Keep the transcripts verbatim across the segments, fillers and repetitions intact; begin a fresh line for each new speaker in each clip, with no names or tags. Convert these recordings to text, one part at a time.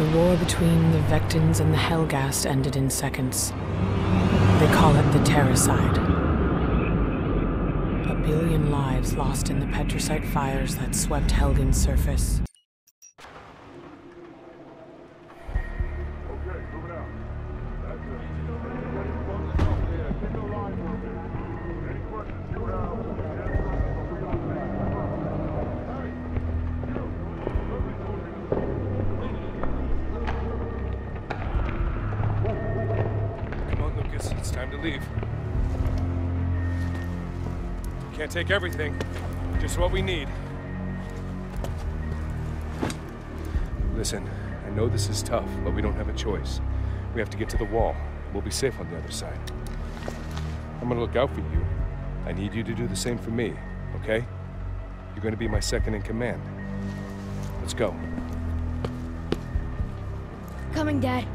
The war between the Vectans and the Helghast ended in seconds. They call it the Terracide. A billion lives lost in the Petricite fires that swept Helgen's surface.
It's time to leave. Can't take everything, just what we need. Listen, I know this is tough, but we don't have a choice. We have to get to the wall. We'll be safe on the other side. I'm gonna look out for you. I need you to do the same for me, okay? You're gonna be my second in command. Let's go.
Coming, Dad.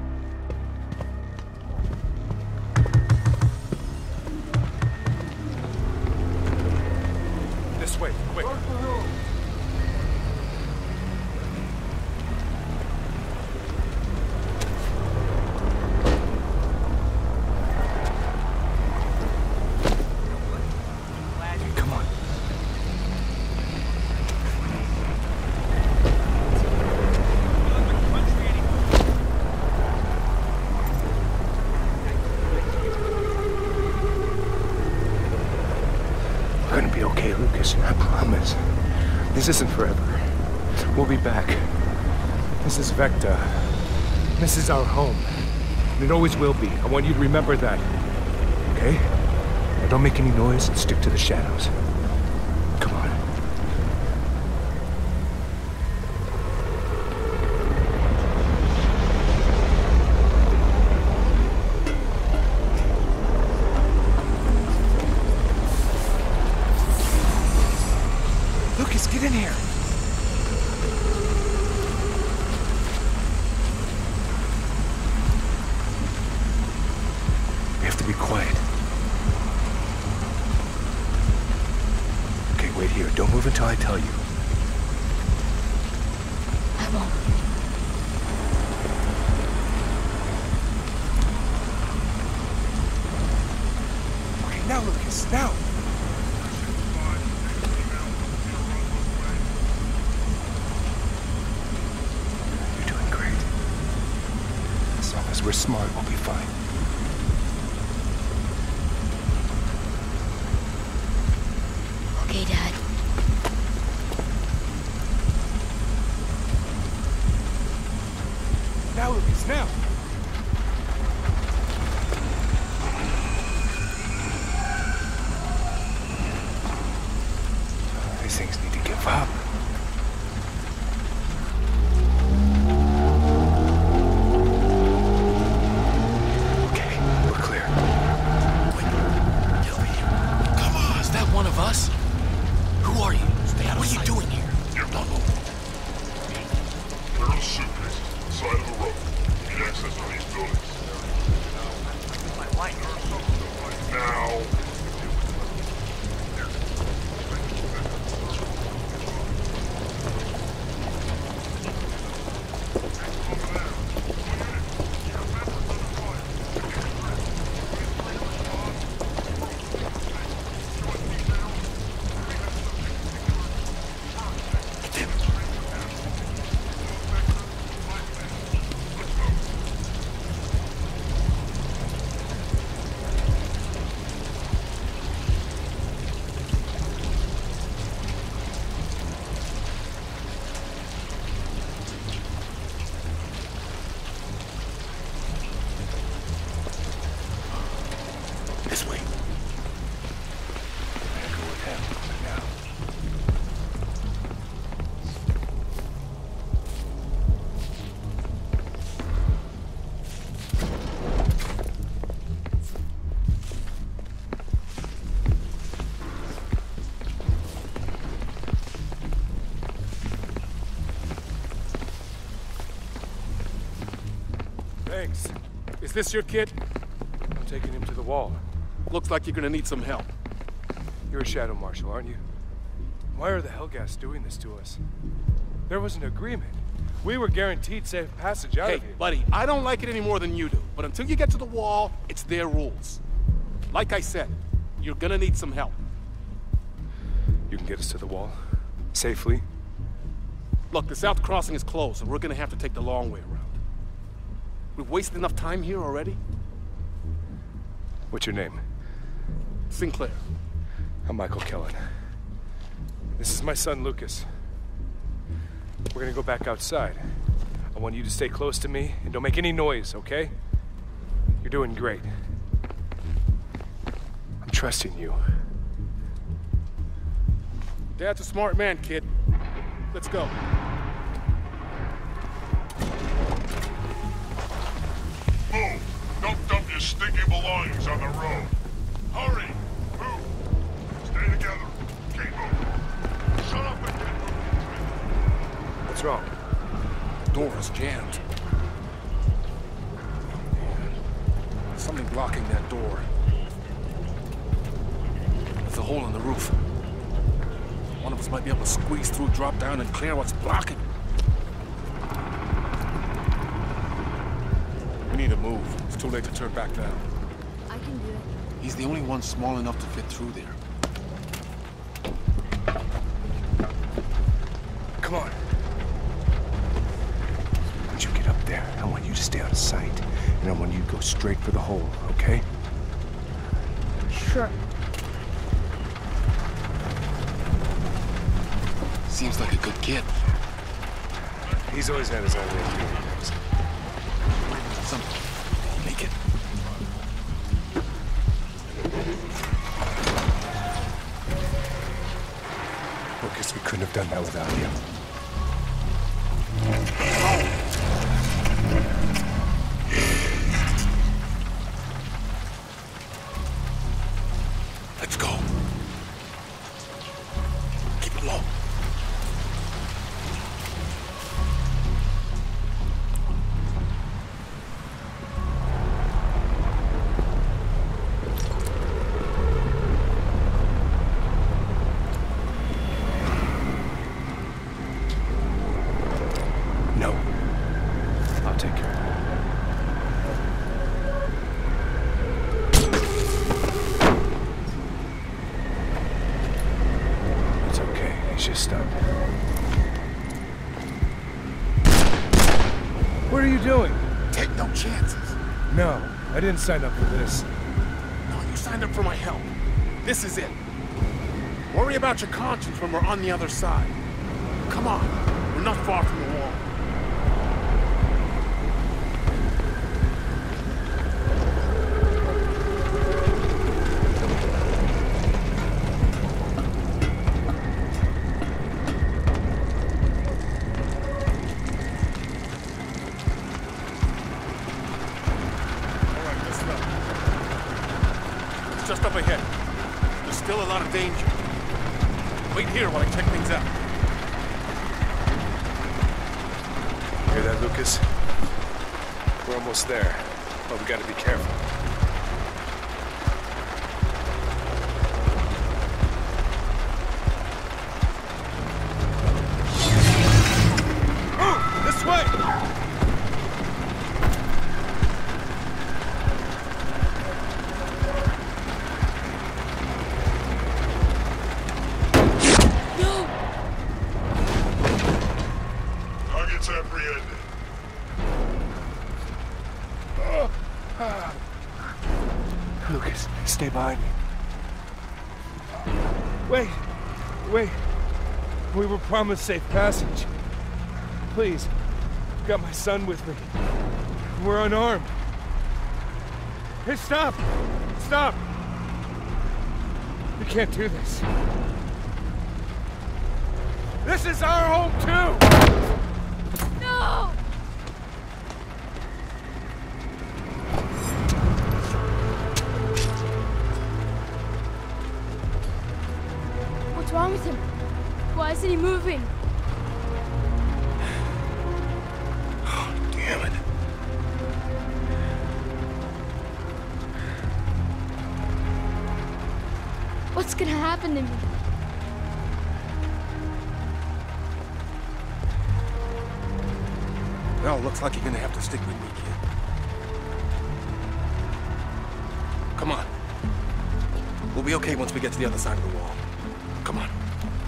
This way, quick. Come on. We're gonna be okay, Lucas. I promise. This isn't forever. We'll be back. This is Vecta. This is our home. And it always will be. I want you to remember that. Okay? Now don't make any noise and stick to the shadows. Come on. Lucas, get in here! We have to be quiet. Okay, wait here. Don't move until I tell you.
I won't.
Okay, now, Lucas, now! We're smart, we'll be fine.
Okay, Dad.
Now, Lucas, now! These things need to give up.
Us? Who are you? Stay out of sight. What are you doing here? You're not over.
Clear the suitcases to the side of the road. You need access to these buildings.
My light.
Now.
This way. I'm gonna go with him now. Thanks. Is this your kid? I'm taking him to the wall.
Looks like you're gonna need some help.
You're a Shadow Marshal, aren't you? Why are the Helghast doing this to us? There was an agreement. We were guaranteed safe passage out
Hey,
of here.
buddy, I don't like it any more than you do. But until you get to the wall, it's their rules. Like I said, you're gonna need some help.
You can get us to the wall? Safely?
Look, the south crossing is closed, and we're gonna have to take the long way around. We've wasted enough time here already.
What's your name?
Sinclair.
I'm Michael Killen. This is my son, Lucas. We're gonna go back outside. I want you to stay close to me and don't make any noise, okay? You're doing great. I'm trusting you.
Dad's a smart man, kid. Let's go.
Move! Don't dump your stinky belongings on the road. Hurry! Move! Stay together. Keep moving. Shut up and get moving.
What's wrong?
Door is jammed. There's something blocking that door. There's a hole in the roof. One of us might be able to squeeze through, drop down, and clear what's blocking. We need to move. It's too late to turn back now.
I can do it.
He's the only one small enough to fit through there.
Come on. Once you get up there, I want you to stay out of sight. And I want you to go straight for the hole, okay?
Sure.
Seems like a good kid.
He's always had his own way of doing things.
Something. Make it.
Lucas, we couldn't have done that without you.
Let's go. Keep it low.
No. I'll take care of it. It's okay. He's just stunned. What are you doing?
Take no chances.
No, I didn't sign up for this.
No, you signed up for my help. This is it. Worry about your conscience when we're on the other side. Come on. We're not far from the wall. Just up ahead. There's still a lot of danger. Wait here while I check things out.
Hear that, Lucas? We're almost there, but we gotta be careful. Oh, this way!
Targets apprehended.
Lucas, stay behind me. Wait, wait. We were promised safe passage. Please, I've got my son with me. We're unarmed. Hey, stop! Stop! We can't do this. This is our home, too!
No! What's wrong with him? Why isn't he moving?
Damn it.
What's gonna happen to me?
Well, looks like you're gonna have to stick with me, kid. Come on. We'll be okay once we get to the other side of the wall. Come on.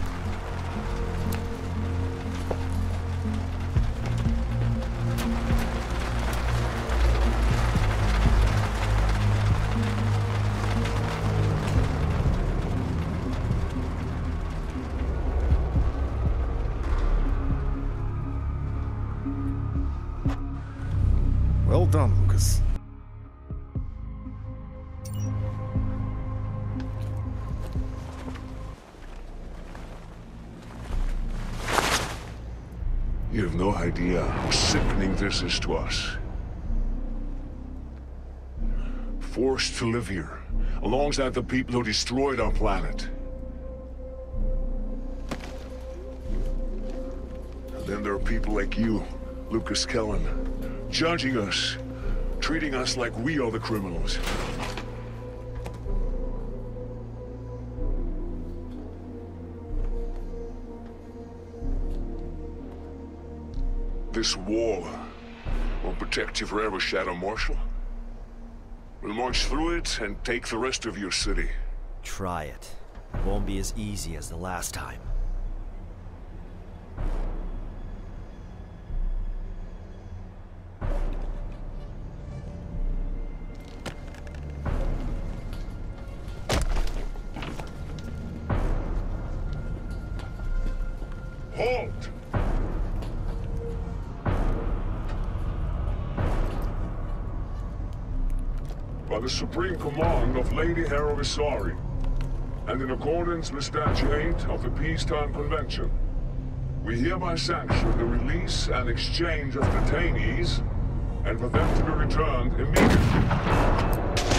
Well done, Lucas.
You have no idea how sickening this is to us. Forced to live here, alongside the people who destroyed our planet. And then there are people like you, Lucas Kellan, judging us, treating us like we are the criminals. This wall won't protect you forever, Shadow Marshal. We'll march through it and take the rest of your city.
Try it. It won't be as easy as the last time.
Halt! By the supreme command of Lady Hera Visari, and in accordance with Statute eight of the Peacetime Convention, we hereby sanction the release and exchange of detainees, and for them to be returned immediately.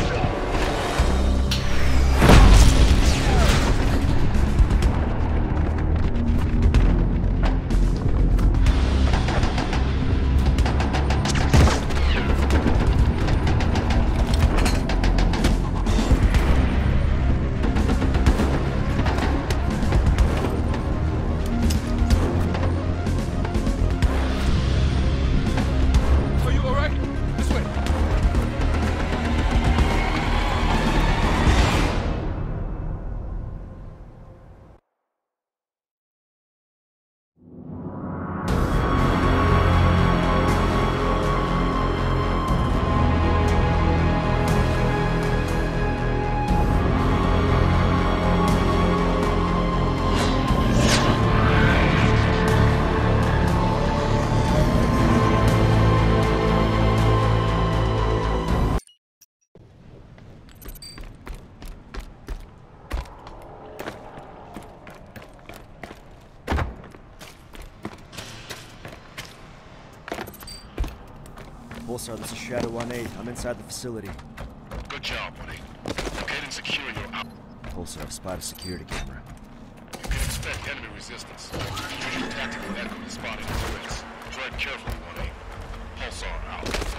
Pulsar, this is Shadow one eight. I'm inside the facility.
Good job, one eight. Locate and secure your out.
Pulsar, I've spotted a security camera.
You can expect enemy resistance. Use your tactical echo to spot any threats. Tread carefully, one eight. Pulsar out.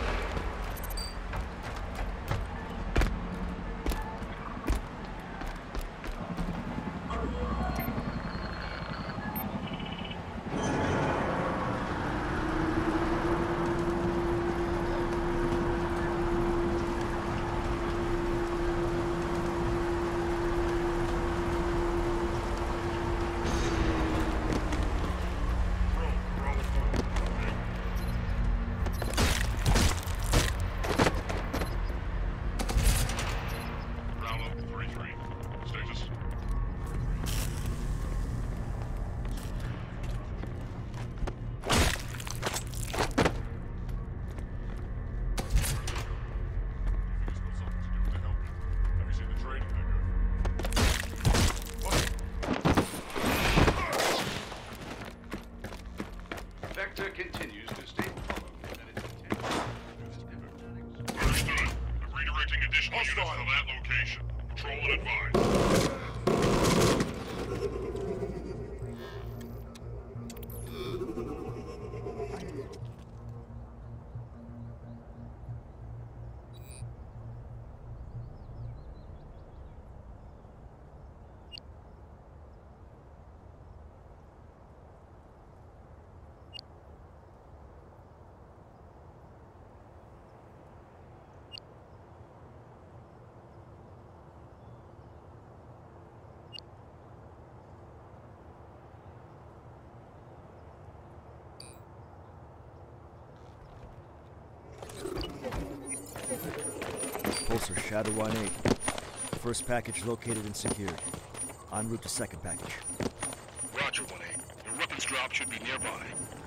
Pulsar, Shadow one eight. First package located and secured. En route to second package.
Roger, one eight. Your weapons drop should be nearby.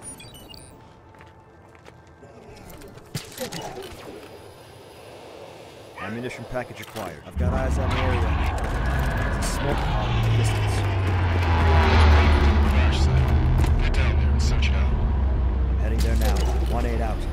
Ammunition package acquired. I've got eyes on the area. There's a smoke column in the distance.
Crash site. Get down there and search it out.
Heading there now. one eight out.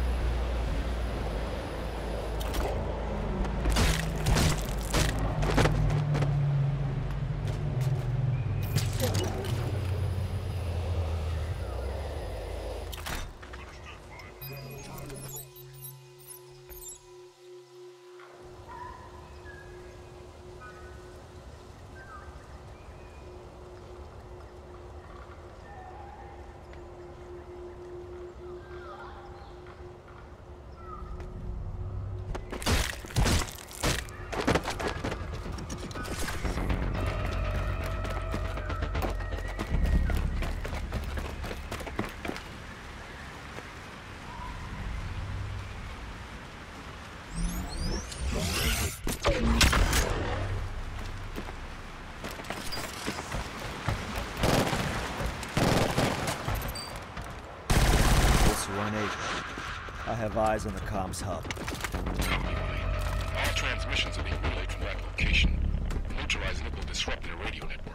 I have eyes on the comms hub.
All transmissions are being relayed from that location. Neutralizing it will disrupt their radio network.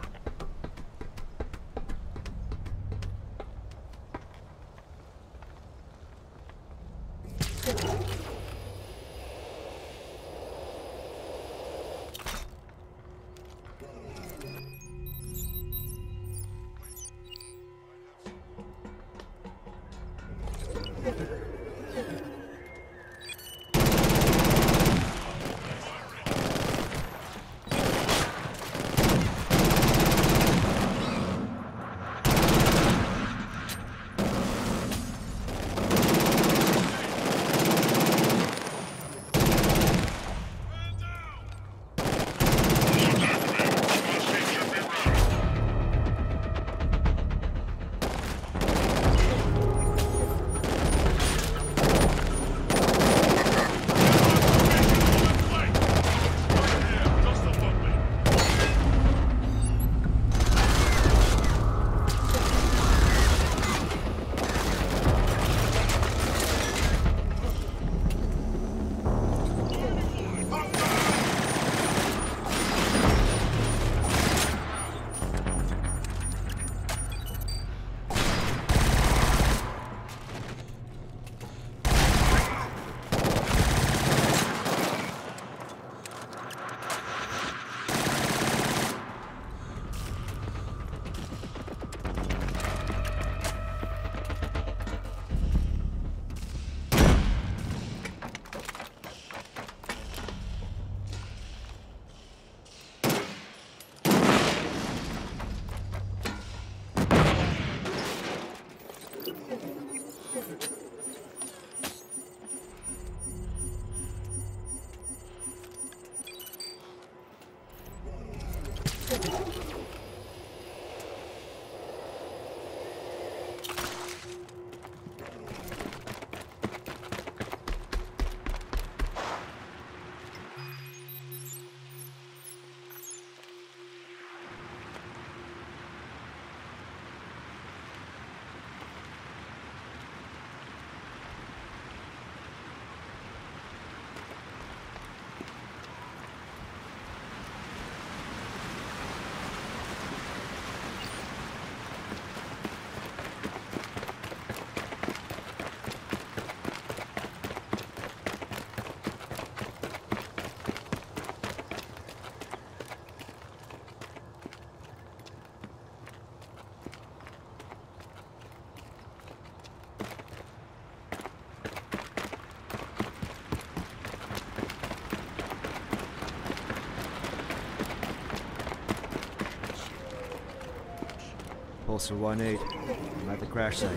Pulsar one eight. I'm at the crash site.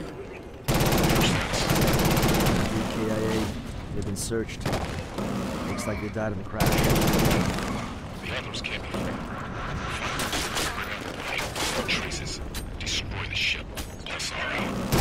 K I A. They've been searched. Looks like they died in the crash.
The others can't be far. Find traces. Destroy the ship. Pulsar out.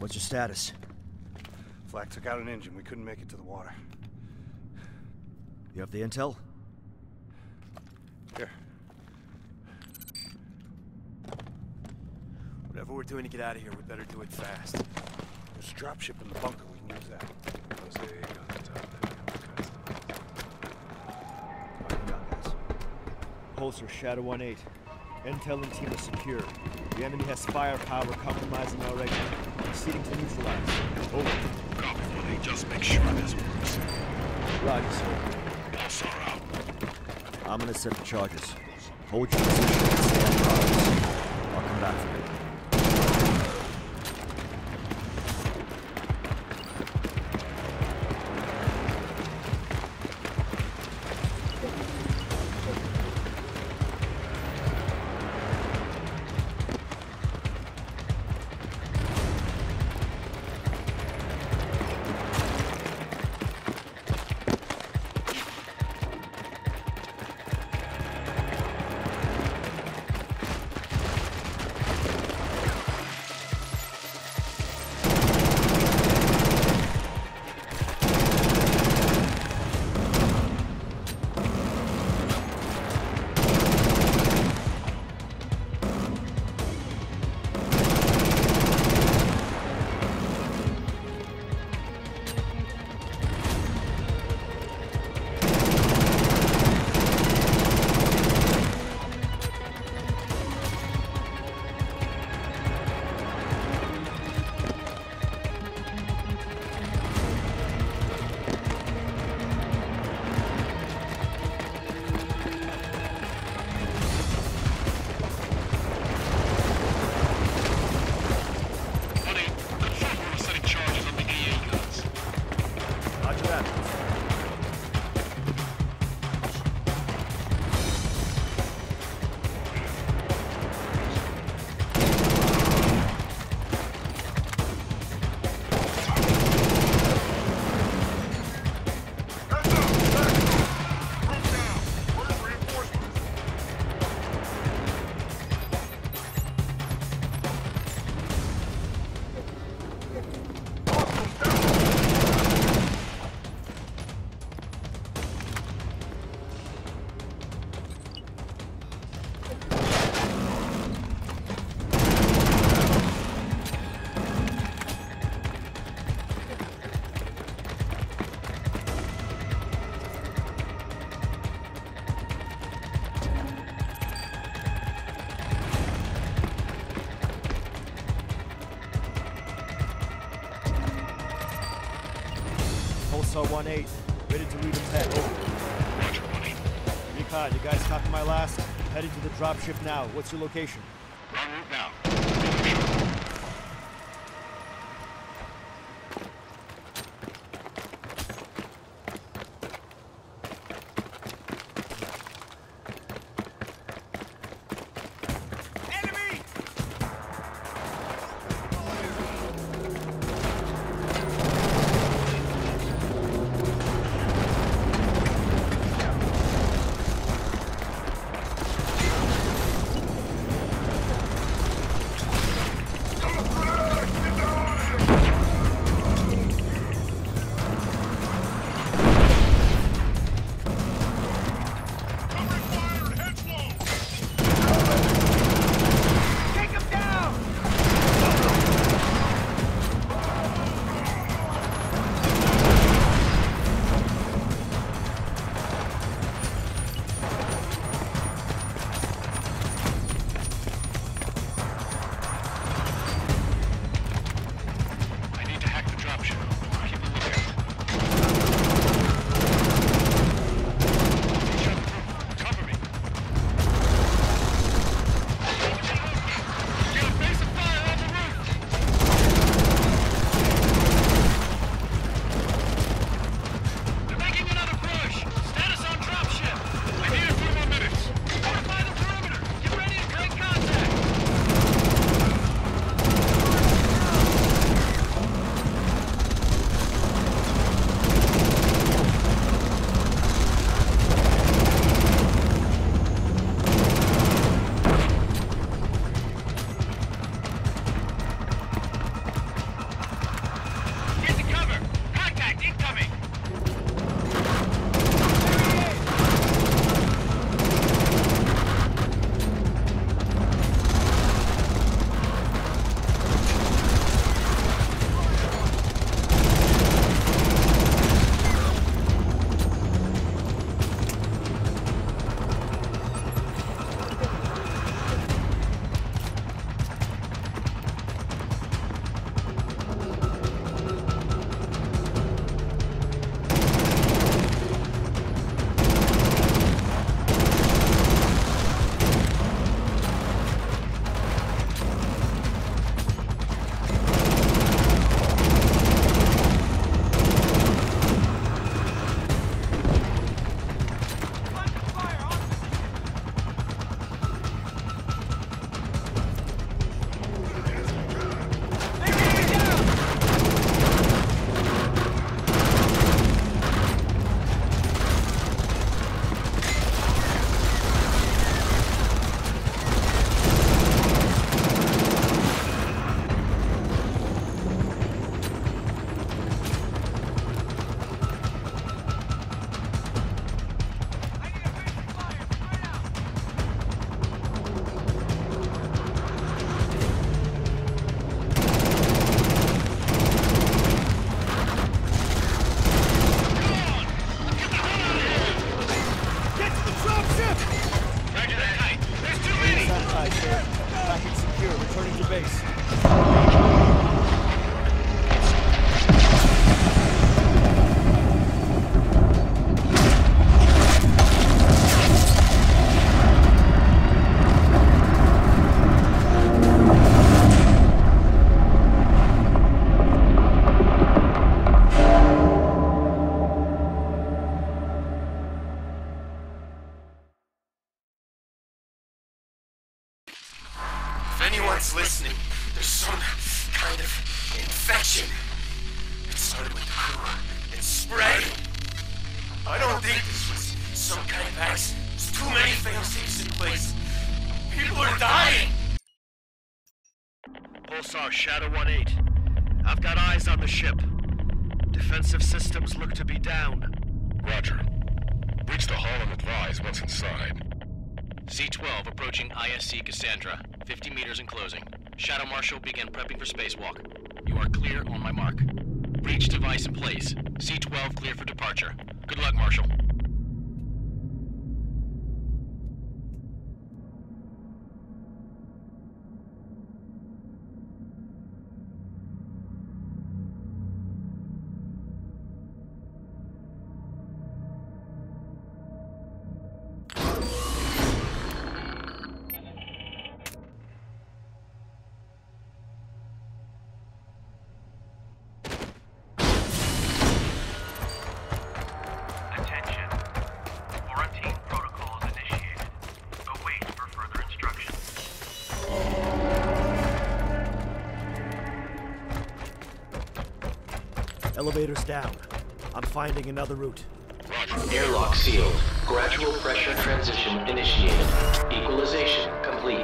What's your status?
Flak took out an engine. We couldn't make it to the water.
You have the intel?
Here.
Whatever we're doing to get out of here, we better do it fast.
There's a dropship in the bunker. We can use that.
Jose got the top
Pulsar, Shadow one eight. Intel and team are secure. The enemy has firepower compromising already. Proceeding to neutralize. Over.
Copy, one eight. Just make sure this works.
Roger, sir.
Pulsar out.
I'm gonna set the charges. Hold your position and stand guards. I'll come back for you. Pulsar one eight, ready to leave attack. Over.
Roger, one eight.
Recon, you guys copy my last? Heading to the dropship now. What's your location?
En route now.
to base.
If anyone's listening, there's some kind of infection. It started with the crew. It's spreading. I don't think this was some kind of accident. There's too many fail-safes in place. People are dying.
Pulsar, Shadow one eight. I've got eyes on the ship. Defensive systems look to be down.
Roger. Reach the hull and advise what's inside.
C twelve approaching I S C Cassandra. fifty meters and closing. Shadow Marshal, begin prepping for spacewalk. You are clear on my mark. Breach device in place. C twelve clear for departure. Good luck, Marshal.
Elevator's down. I'm finding another route.
Airlock sealed. Gradual pressure transition initiated. Equalization complete.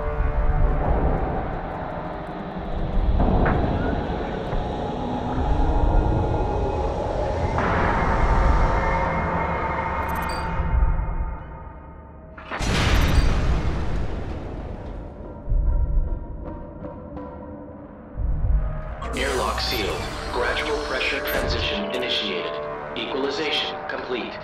Airlock sealed. Gradual pressure transition initiated. Equalization complete.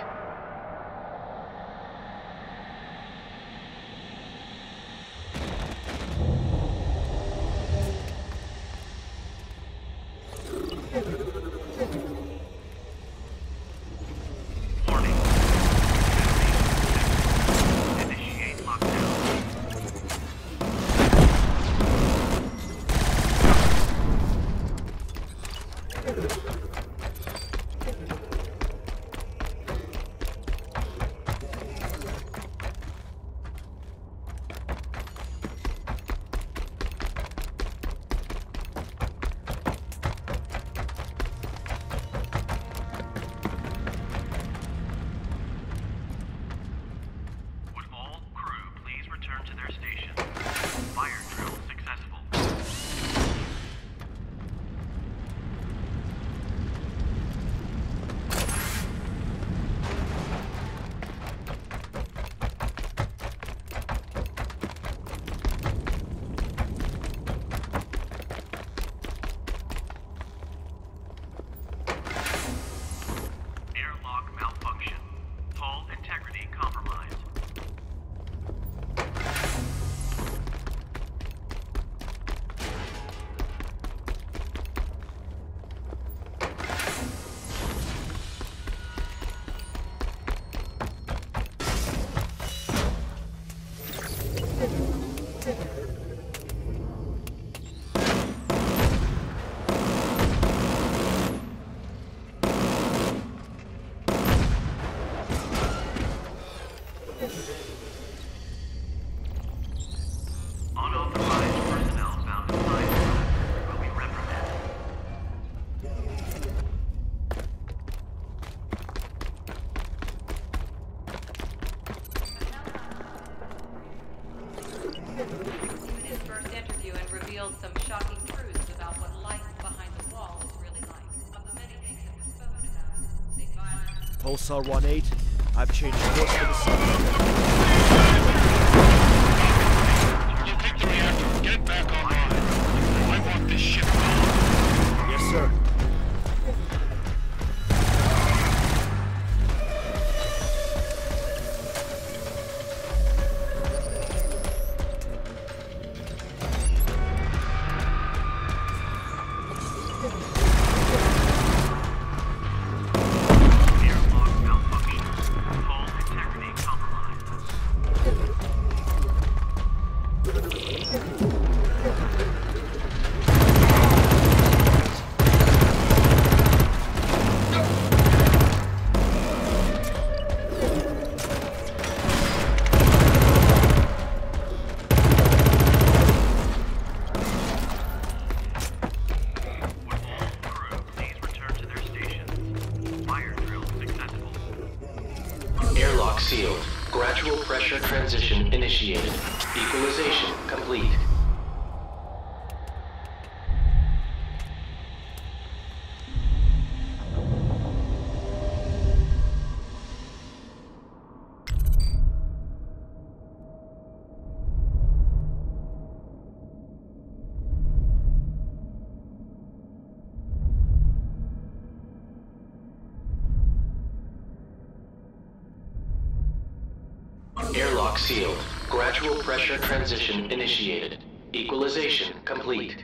Warning. Initiate lockdown.
Some shocking truths about what life behind the wall is really like. Of the many things that were spoken about, big violence.
Pulsar one eight, I've changed course for the sun.
Locate the reactor. Get it back online. I want this ship gone.
Yes, sir.
Airlock sealed. Gradual pressure transition initiated. Equalization complete. Airlock sealed. Gradual pressure transition initiated. Equalization complete.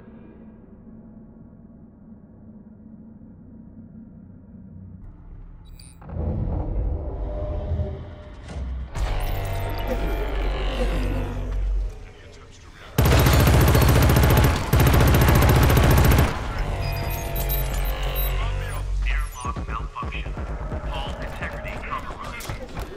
Airlock malfunction. Hull integrity compromised.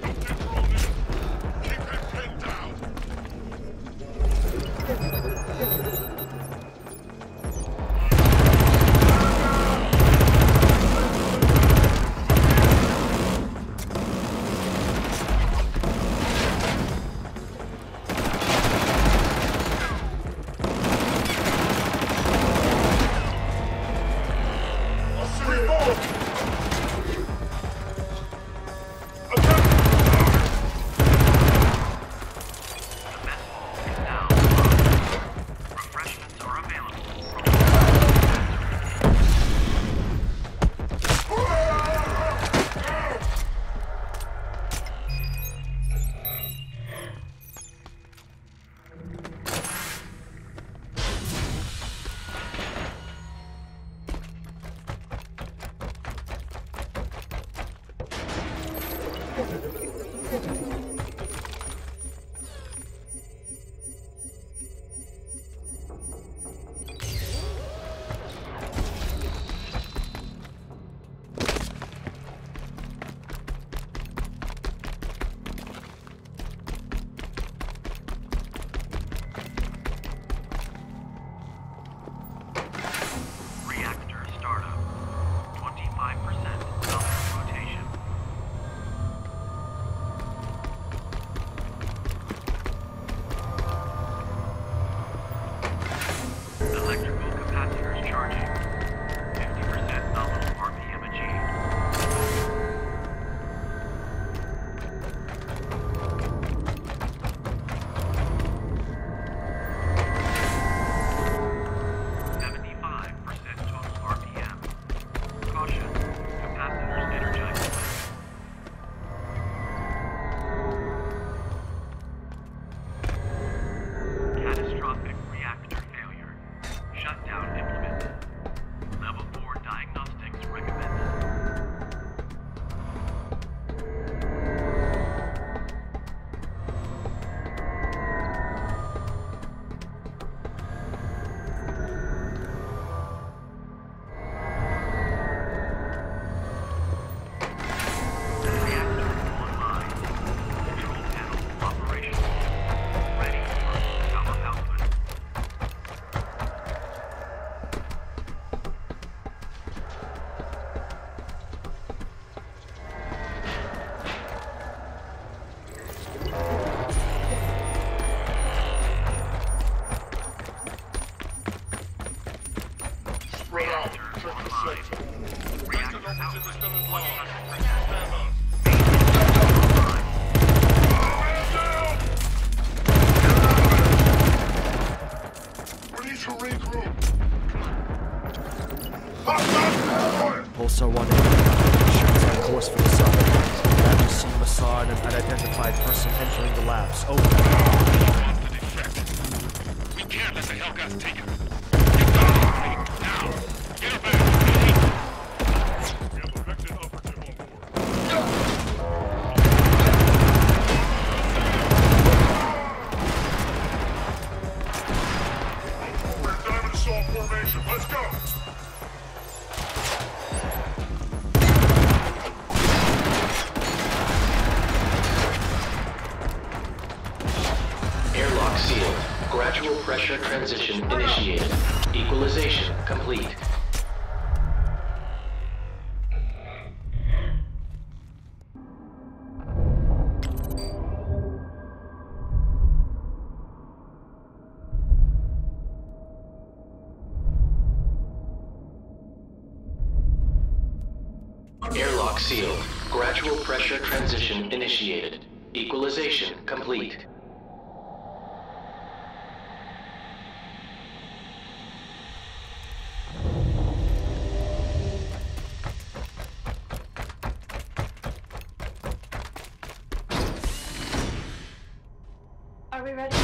Pulsar one eight. Shows on course for the sun. I've just seen Massar and an unidentified person entering the labs. Over.
We can't let the Hellgas take it. Get down! Now! Get her back! We have a Vector operative on board. We're in Diamond Assault formation. Let's go!
Airlock sealed. Gradual pressure transition initiated. Equalization complete. Actual pressure transition initiated. Equalization complete.
Are we ready?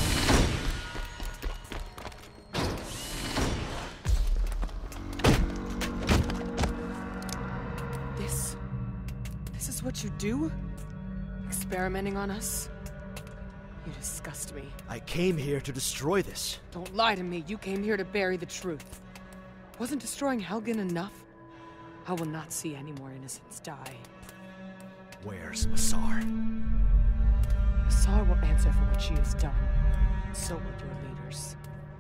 This... This is what you do? Experimenting on us? You disgust me.
I came here to destroy this.
Don't lie to me. You came here to bury the truth. Wasn't destroying Helgen enough? I will not see any more innocents die.
Where's Massar?
Massar will answer for what she has done. So will your leaders.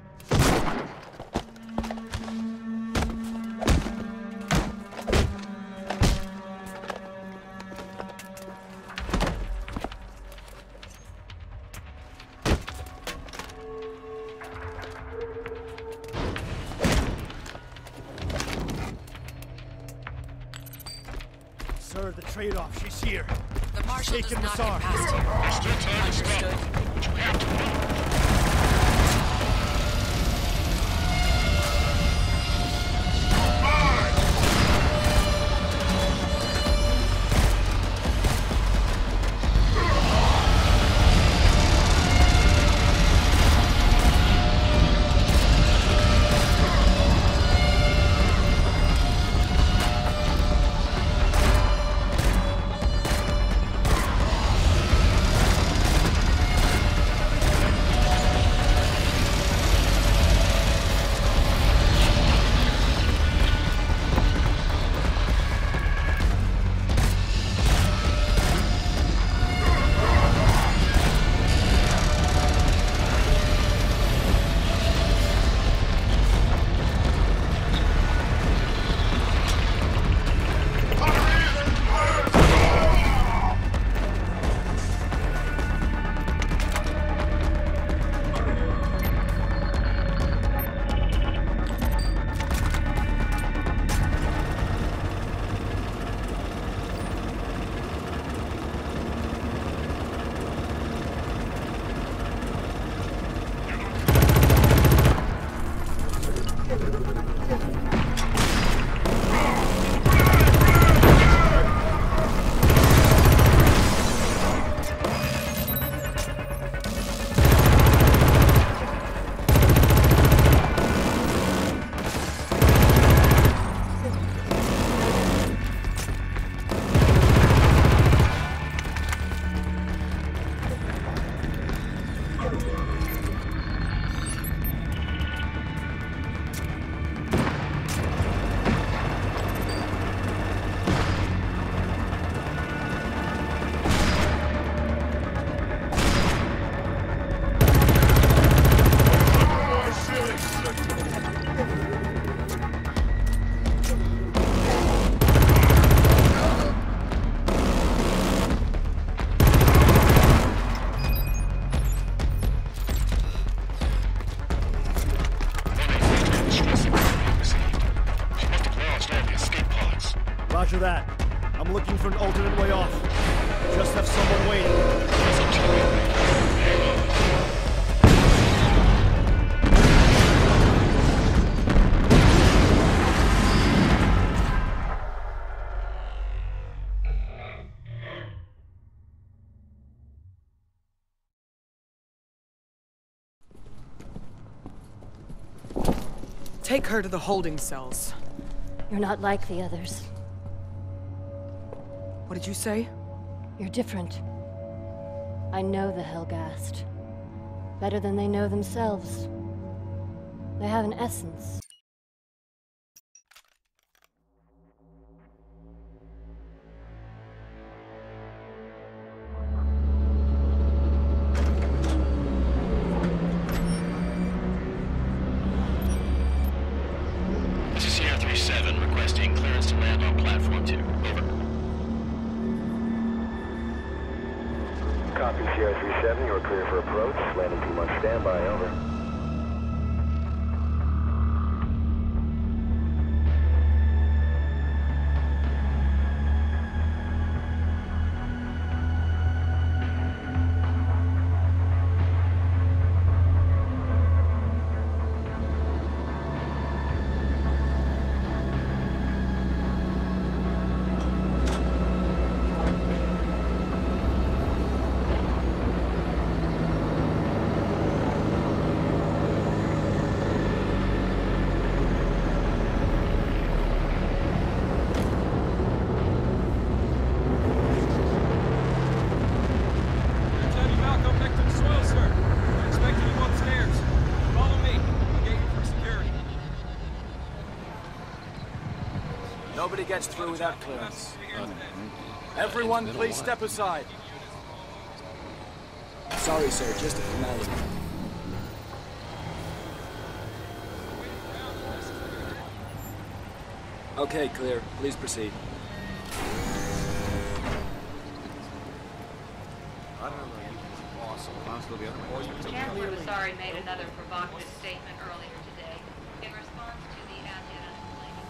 Sir, the trade-off. She's here.
The Marshal does
Taking
not
Massar.
get past here.
There's still time to stop, but you have to run.
Roger that. I'm looking for an alternate way off. Just have someone waiting.
Take her to the holding cells.
You're not like the others.
What did you say?
You're different. I know the Helghast. Better than they know themselves. They have an essence.
This is Sierra three seven, requesting clearance to land on platform two. Over.
Copy, Sierra three seven, you are clear for approach. Landing team on standby, over.
gets through without clearance. Everyone, please step aside. Sorry, sir, just a formality. Okay, clear. Please proceed.
Chancellor Vasari made another provocative statement earlier today in response to the as-yet unexplained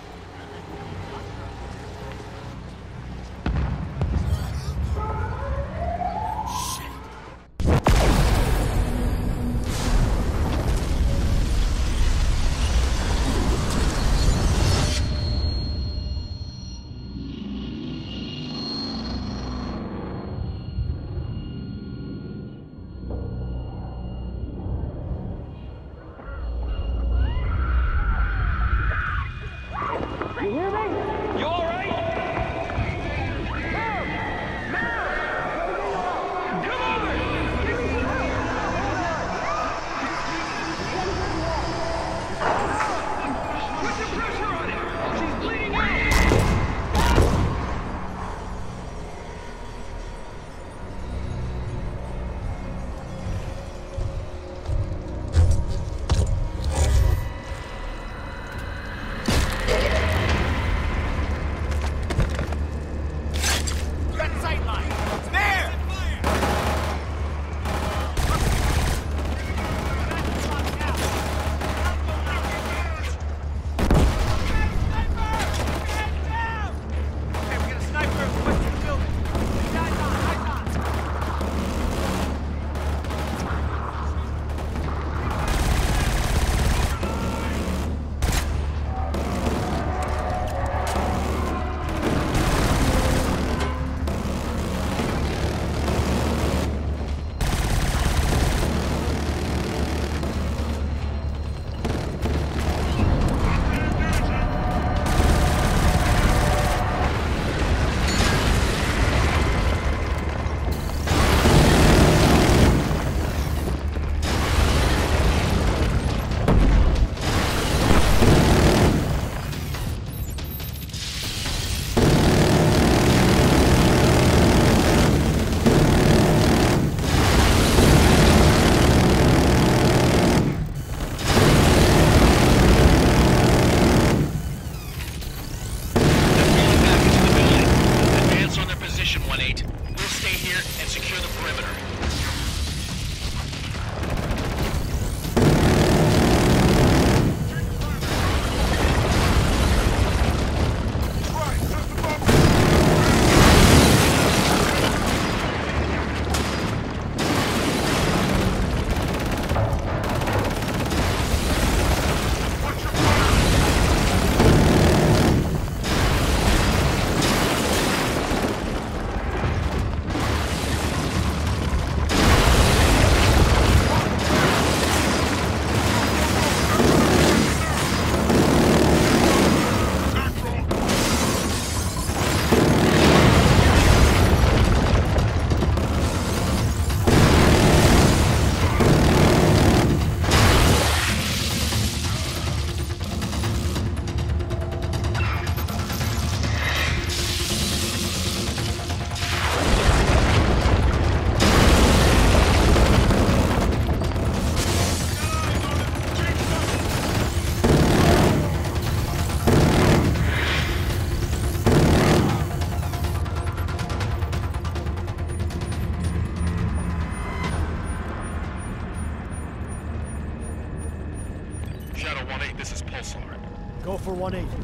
Go for one eight.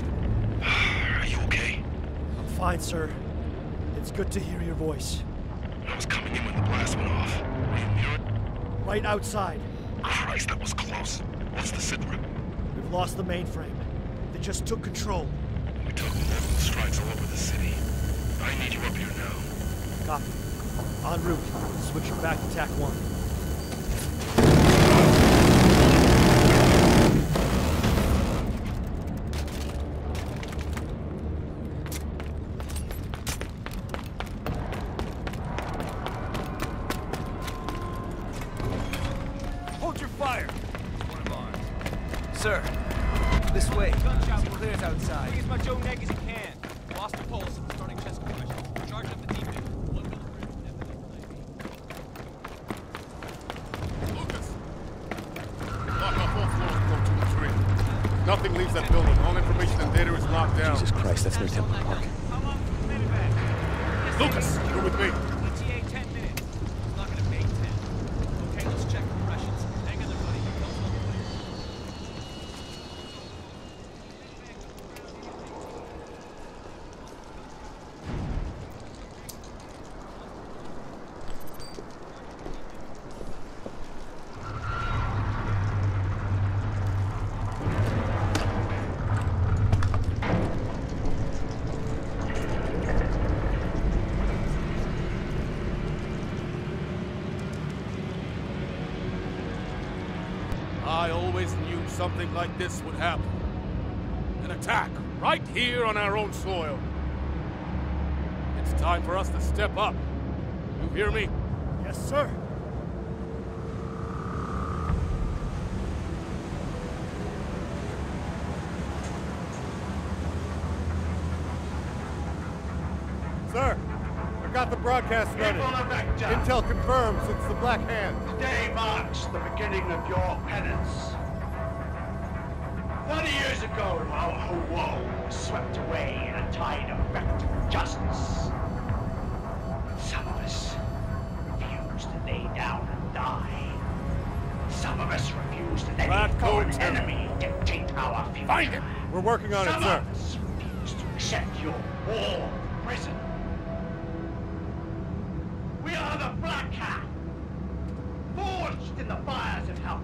Are you okay?
I'm fine, sir. It's good to hear your voice.
I was coming in when the blast went off. Were you near it?
Right outside.
Christ, that was close. What's the sit rep?
We've lost the mainframe. They just took control.
We took multiple strikes all over the city. I need you up here now.
Copy. En route. Switching back to T A C one.
Sir, this way. Gunshot clears outside. Please as much O-neg as you can. pulse. Starting chest compressions. Charge up the deep. One milligram.
Lucas! Lock off all floors below two and three. Nothing leaves that building. All information and data is locked down.
Jesus Christ, that's near Temple Park.
Lucas, you're with me.
E T A ten minutes. It's not gonna make ten. Okay, let's check compressions. Hang in there, buddy. Don't fall away.
I always knew something like this would happen. An attack, right here on our own soil. It's time for us to step up. You hear me?
Yes, sir.
Sir, I got the broadcast running. Intel confirms it's the Black Hand.
Today marks the beginning of your penance. Thirty years ago, our whole world was swept away in a tide of vector justice. Some of us refused to lay down and die. Some of us refused to let
Black
a foreign
Coat
enemy dictate our future.
Find him!
We're working on
Some
it, sir.
of us refused to accept your war prison. We are the Black Hand, forged in the fires of hell.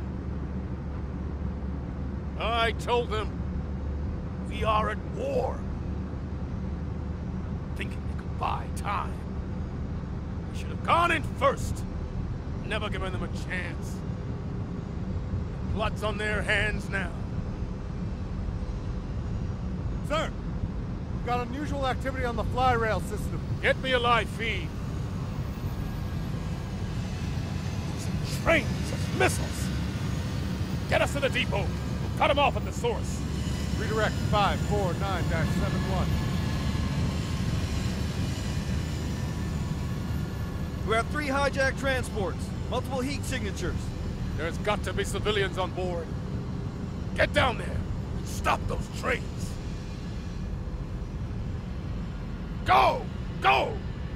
I told them we are at war. Thinking they could buy time. We should have gone in first. Never given them a chance. Blood's on their hands now.
Sir, we've got unusual activity on the fly rail system.
Get me a live feed. Some trains of missiles. Get us to the depot. We'll cut them off at the source.
Redirect five four nine dash seven one.
We have three hijacked transports, multiple heat signatures.
There's got to be civilians on board. Get down there and stop those trains. Go! Go!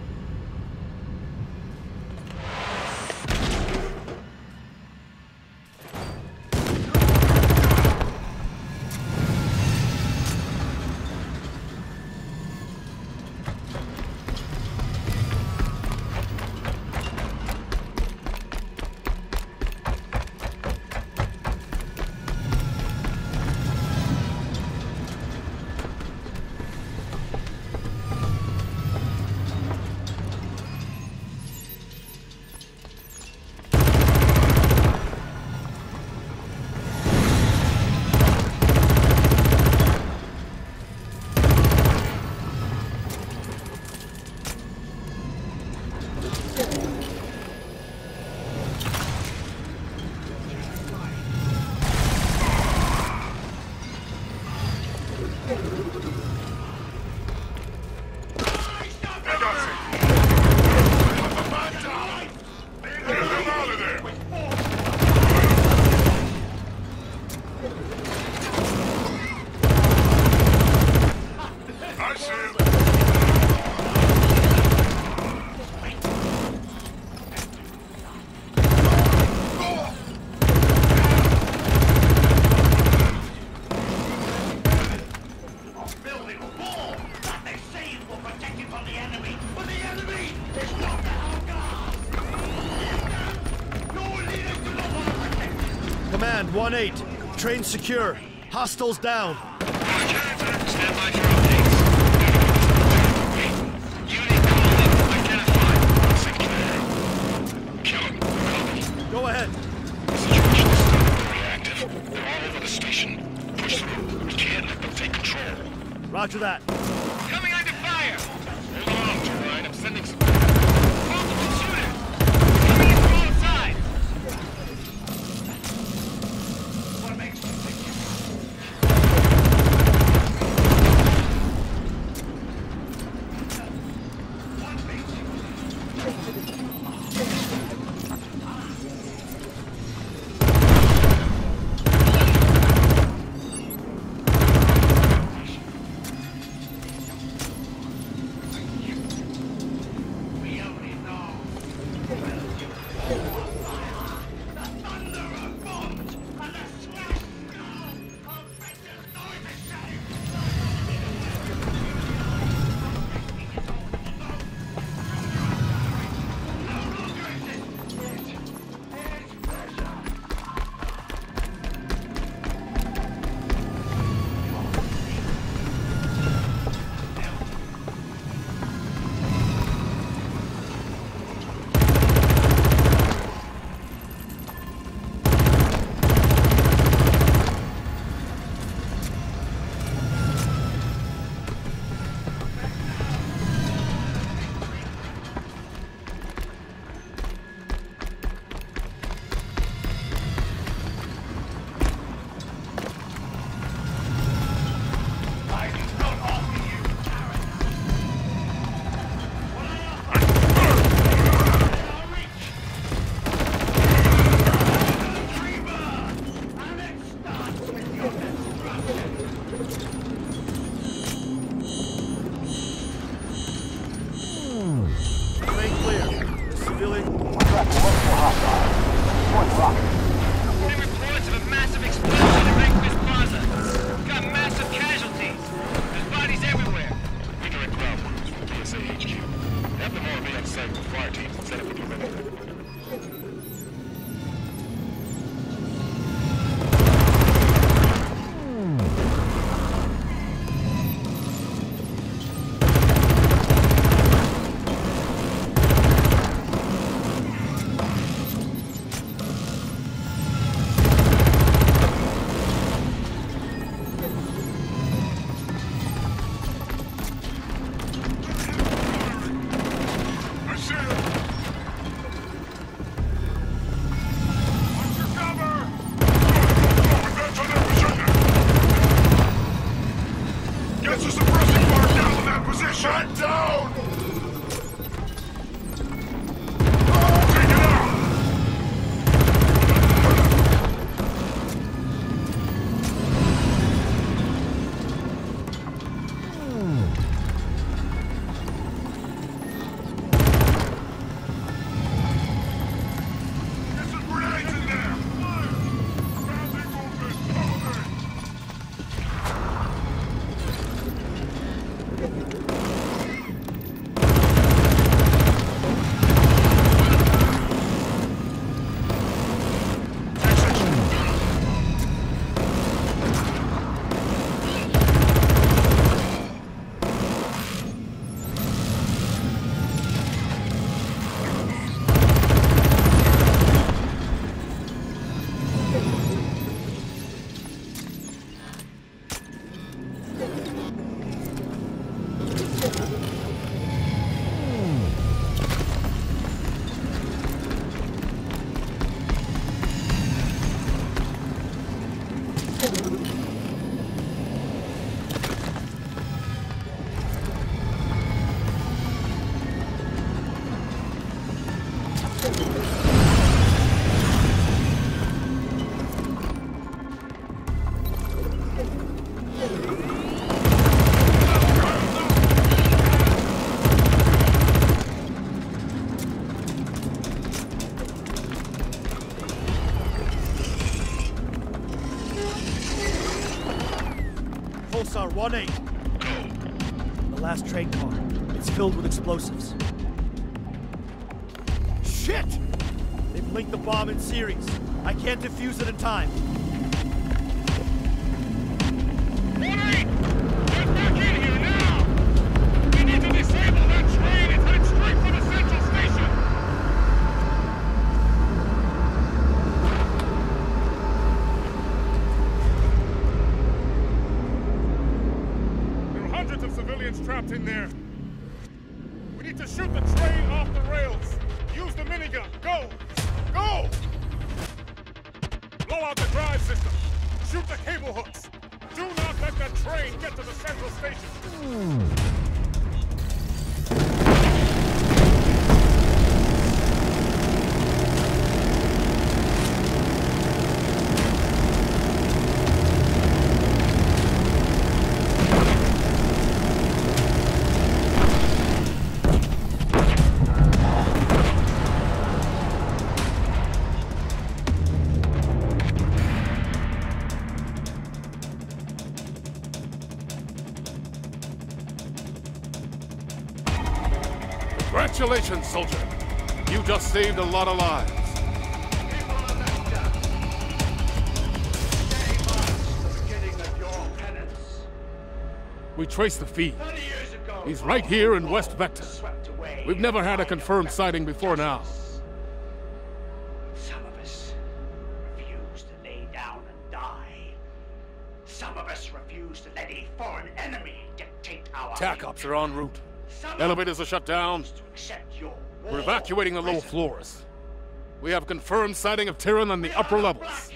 Command one eight. Train secure. Hostiles down.
Stand by for updates. Unit called in. Identified. Secure. Kill him. Copy.
Go ahead.
Situation is still very active. They're all over the station. Push through. We can't let them take control.
Roger that.
Coming under fire! Hold on, Gerard. I'm sending some... Multiple shooters! Coming in from all sides!
What makes me think you...
Pulsar one eight. The last train car. It's filled with explosives. Shit! They've linked the bomb in series. I can't defuse it in time.
one eight! Get back in here now! We need to disable that train and head straight for the central station!
There are hundreds of civilians trapped in there. We need to shoot the train off the rails. Use the minigun. Go! Go! Blow out the drive system. Shoot the cable hooks. Do not let that train get to the central station. Congratulations, soldier. You just saved a lot of lives. We traced the feed. He's right here in West Vector. We've never had a confirmed sighting before now.
Some of us refuse to lay down and die. Some of us refuse to let a foreign enemy dictate our...
Tac ops are en route. Elevators are shut down. We're evacuating the lower floors. We have confirmed sighting of Tyrann on the upper levels.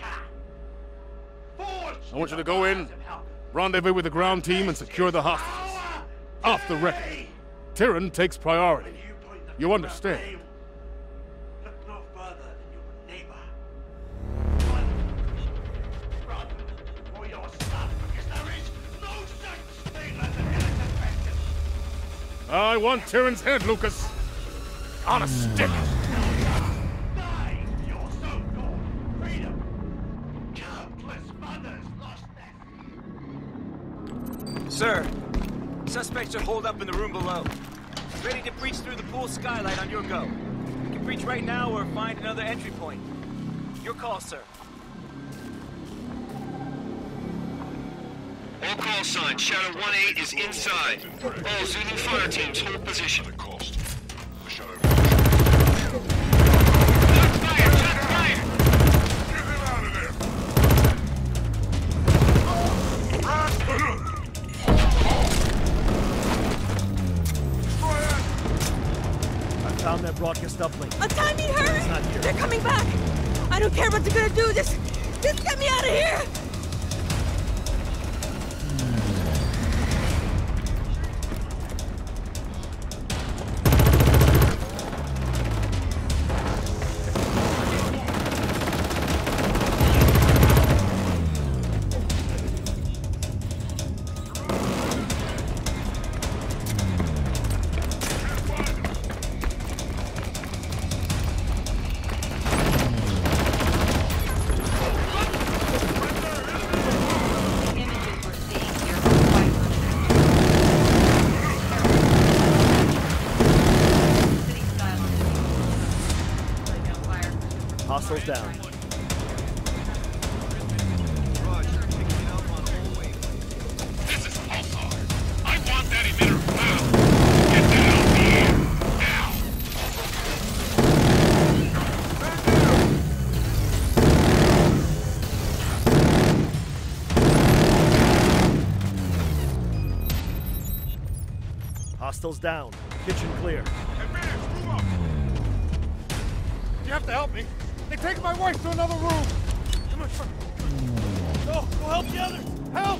I want you to go in, rendezvous with the ground team, and secure the hostages. Off the record, Tyrann takes priority. You understand?
Look no further than your neighbor. One brother or your son, because there is no such thing as an innocent victim.
I want Tyrann's head, Lucas. On a stick.
Die, your so-called freedom. Countless mothers lost their...
Sir, suspects are holed up in the room below. Ready to breach through the pool skylight on your go. You can breach right now or find another entry point. Your call, sir.
All call signs. Shadow one eight is inside. All Zulu fire teams hold position.
Found that broadcast uplink.
Untie me, hurry!
It's not here.
They're coming back! I don't care what they're gonna do, just... just get me out of here!
Hostiles down.
This is Pulsar. I want that emitter found. Get that out of the air. Now.
Hostiles down. Kitchen clear.
You have to help me. They take my wife to another room. Come on, go, go help the others. Help!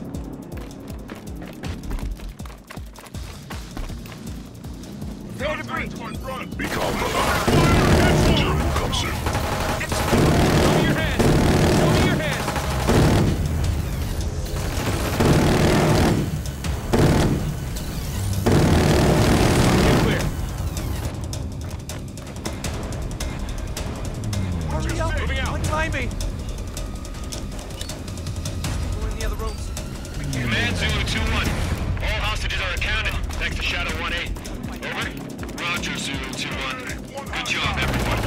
Prepare to breach.
Be calm. Zero will come soon.
Show me your hands! Show me your hands! Get clear. Hurry up! Moving out! Untie me! Go in the other rooms.
Command Zulu two one. All hostages are accounted. Thanks to Shadow one eight. Over. Roger, Zulu two one. Good job, everyone.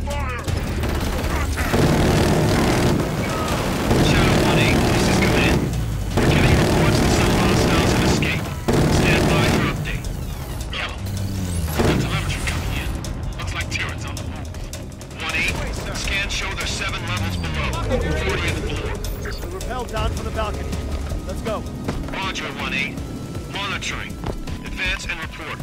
Shadow one eight, this is command. We're getting reports that some hostiles have escaped. Stand by for update. Yellow. The telemetry coming in. Looks like Tyrann's on the move. one eight, scans show there's seven levels below. forty of the floor.
We rappel down from the balcony. Let's go.
Roger, one eight. Monitoring. Advance and report.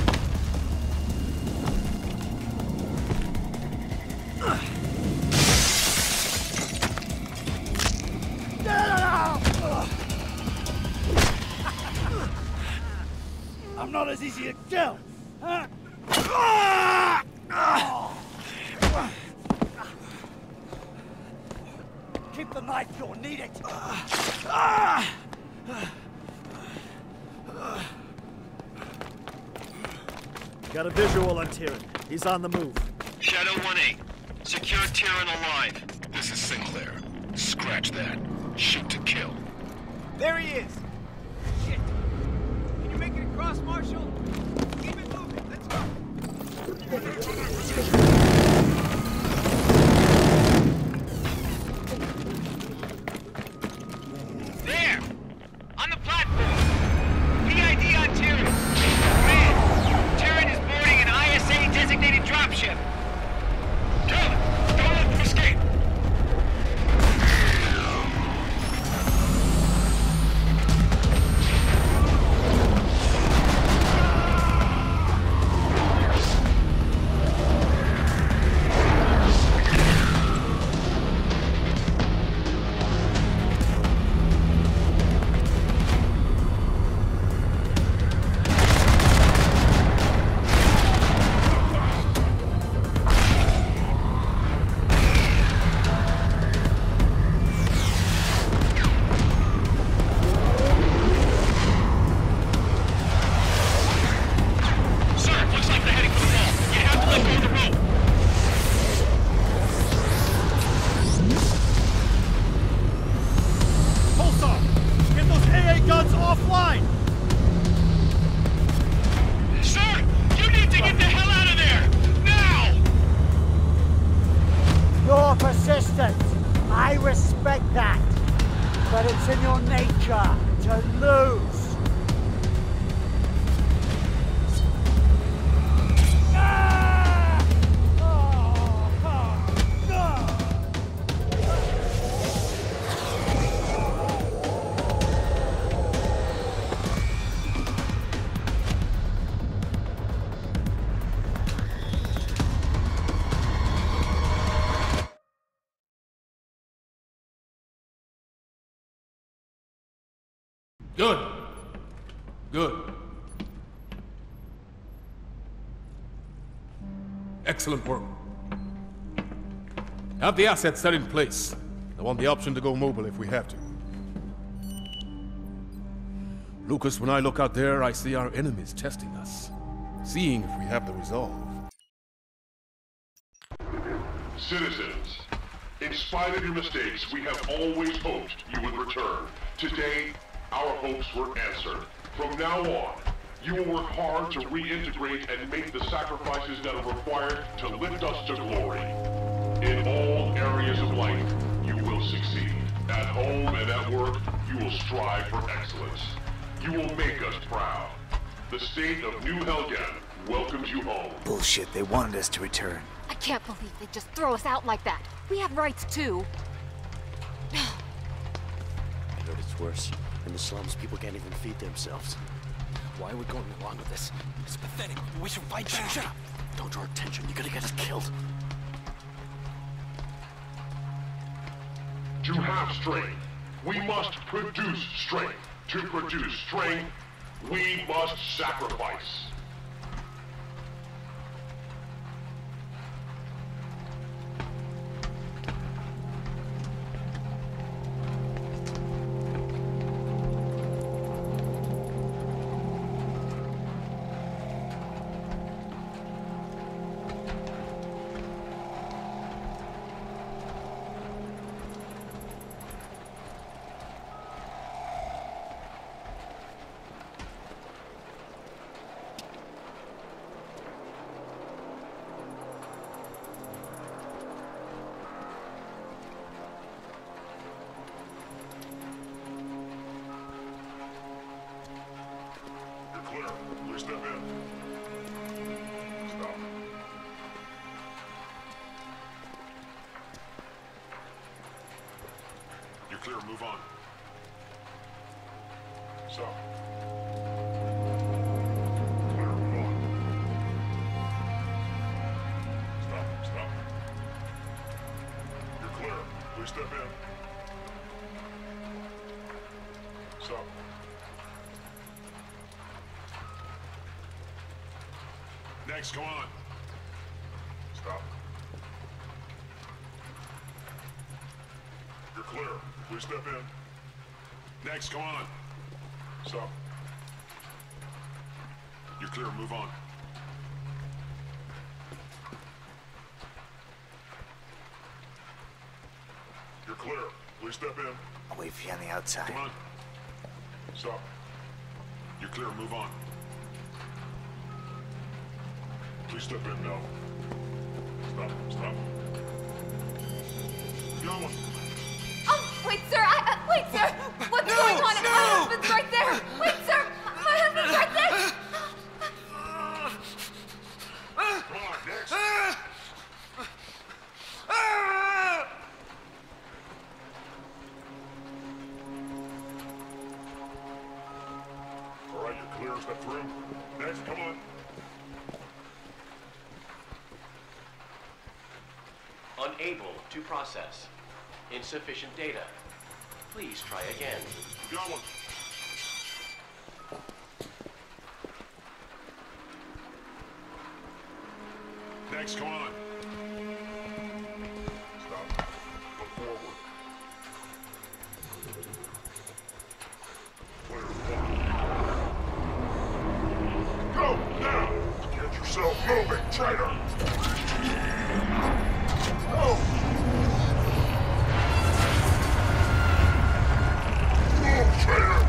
I'm not as easy to kill. Huh? Keep the knife, you'll need it. Got a visual on Tyrann. He's on the move.
Shadow one eight. Secure Tyrann alive. This is Sinclair. Scratch that. Shoot to kill.
There he is! Shit! Can you make it across, Marshal? Keep it moving, let's go! There! On the platform! P I D on Tyrion! Command! Tyrion is boarding an I S A-designated dropship!
Kill it! Don't let them escape!
I respect that. But it's in your nature to lose.
Good. Good. Excellent work. Have the assets set in place. I want the option to go mobile if we have to. Lucas, when I look out there, I see our enemies testing us. Seeing if we have the resolve.
Citizens, in spite of your mistakes, we have always hoped you would return. Today, our hopes were answered. From now on, you will work hard to reintegrate and make the sacrifices that are required to lift us to glory. In all areas of life, you will succeed. At home and at work, you will strive for excellence. You will make us proud. The state of New Helghan welcomes you home.
Bullshit, they wanted us to return.
I can't believe they just throw us out like that. We have rights too.
I heard it's worse. In the slums, people can't even feed themselves. Why are we going along with this? It's pathetic. We should fight back. Shut up! Don't draw attention. You're gonna get us killed.
To have strength, we must produce strength. To produce strength, we must sacrifice. Please step in. Stop. You're clear, move on. Stop. Clear, move on. Stop, stop. You're clear. Please step in. Stop. Next, go on. Stop. You're clear. Please step in. Next, go on. Stop. You're clear. Move on. You're clear. Please step in.
I'll wait for you on the outside.
Come on. Stop. You're clear. Move on. Please step in now. Stop, stop. Going.
Oh, wait, sir, I, uh, wait, sir! What's
No,
going on?
no!
My husband's right there! Wait, sir! My husband's right there!
Come on, next. All right, you're clear. Step through. Next, come on.
Unable to process. Insufficient data. Please try again.
Going. Next, come on. Stop. Go forward. Clear. Go now. Get yourself moving, traitor. Go. Move, traitor.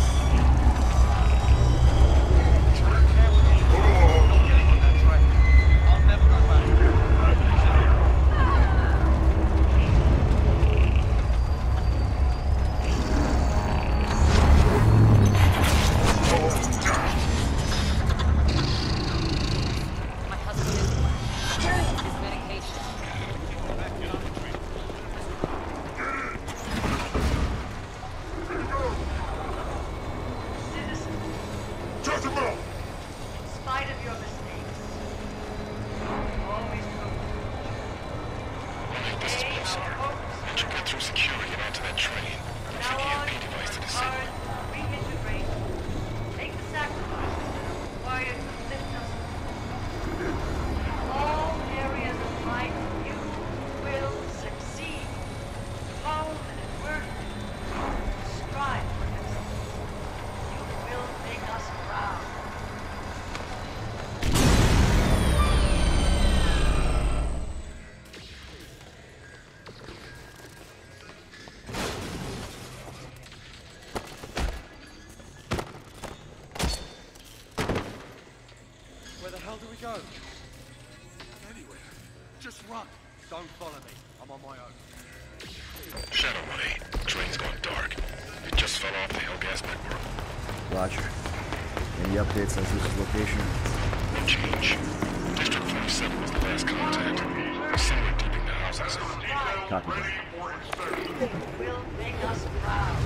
Anywhere. Just run. Don't follow me. I'm on my own.
Shadow one eight. Train's gone dark. It just fell off the Hellgas network.
Roger. Any updates on Zeus's location?
No change. District forty-seven was the last contact. Somewhere deep in the houses.
Copy that.
Will make us proud.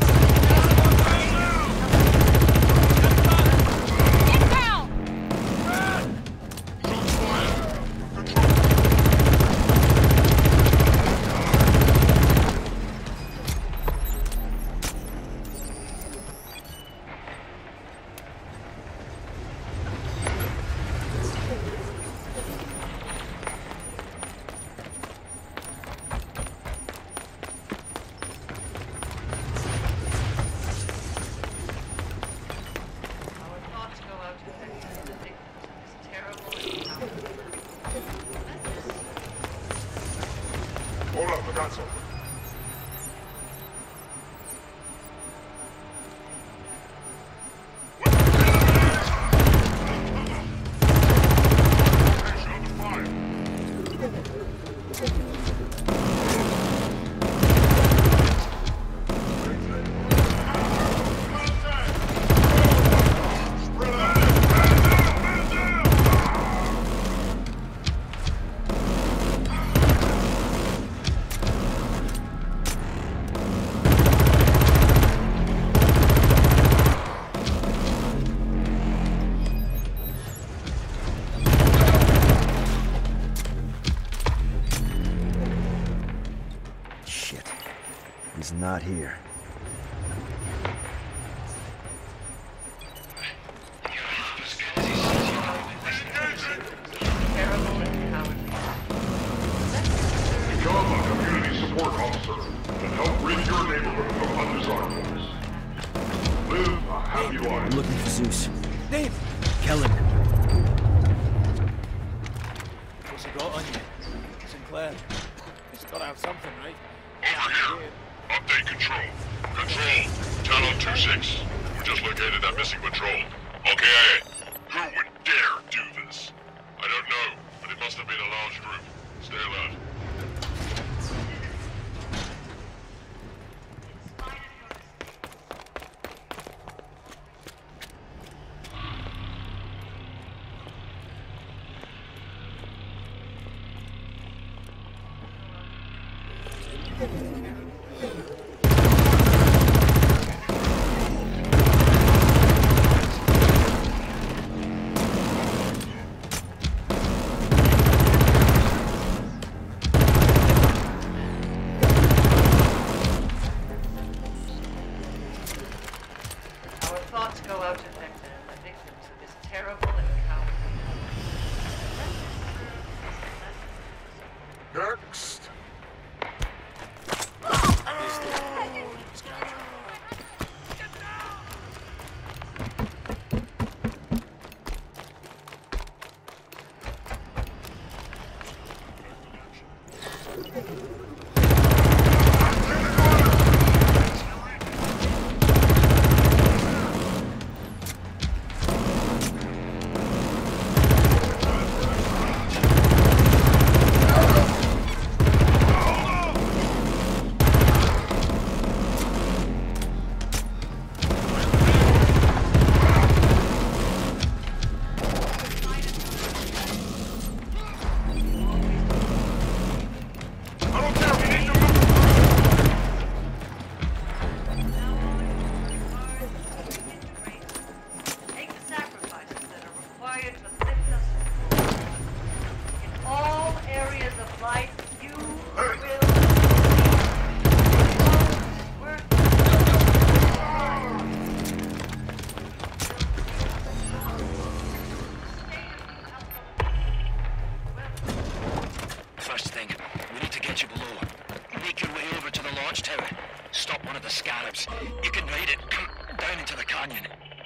Get down!
Hold up, I got something.
He's not here.
Become a community support officer and help rid your neighborhood of undesirables. Live a happy life.
I'm looking for Zeus.
Dave!
Kellen.
What's he got on you? Sinclair. He's got to have something, right?
Over here. Update control. Control. Talon two six. We just located that missing patrol. Okay, who would dare do this? I don't know. lounge group. Stay alert.
Our thoughts go out to Vector and the victims of this terrible and cowardly act.
Next.
Make the sacrifices that are required to lift us forward. In all areas of life, you will
First thing, we need to get you below. Make your way over to the launch tower. Stop one of the scarabs. You can ride it. Come down into the canyon.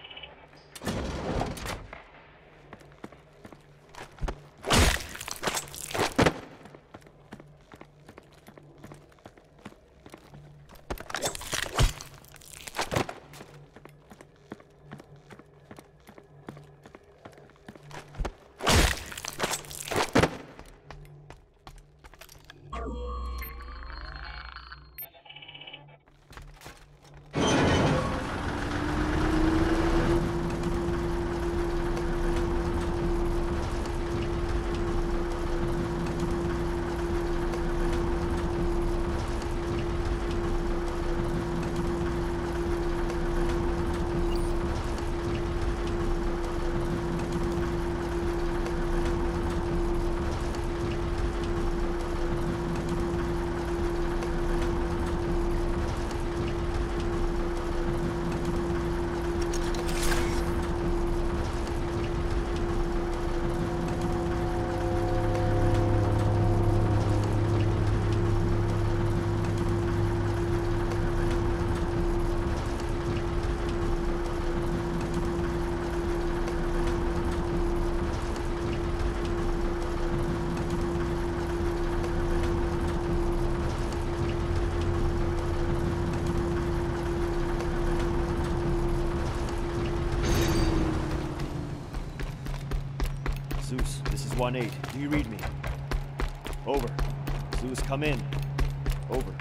Zeus, this is one eight. Do you read me? Over. Zeus, come in. Over.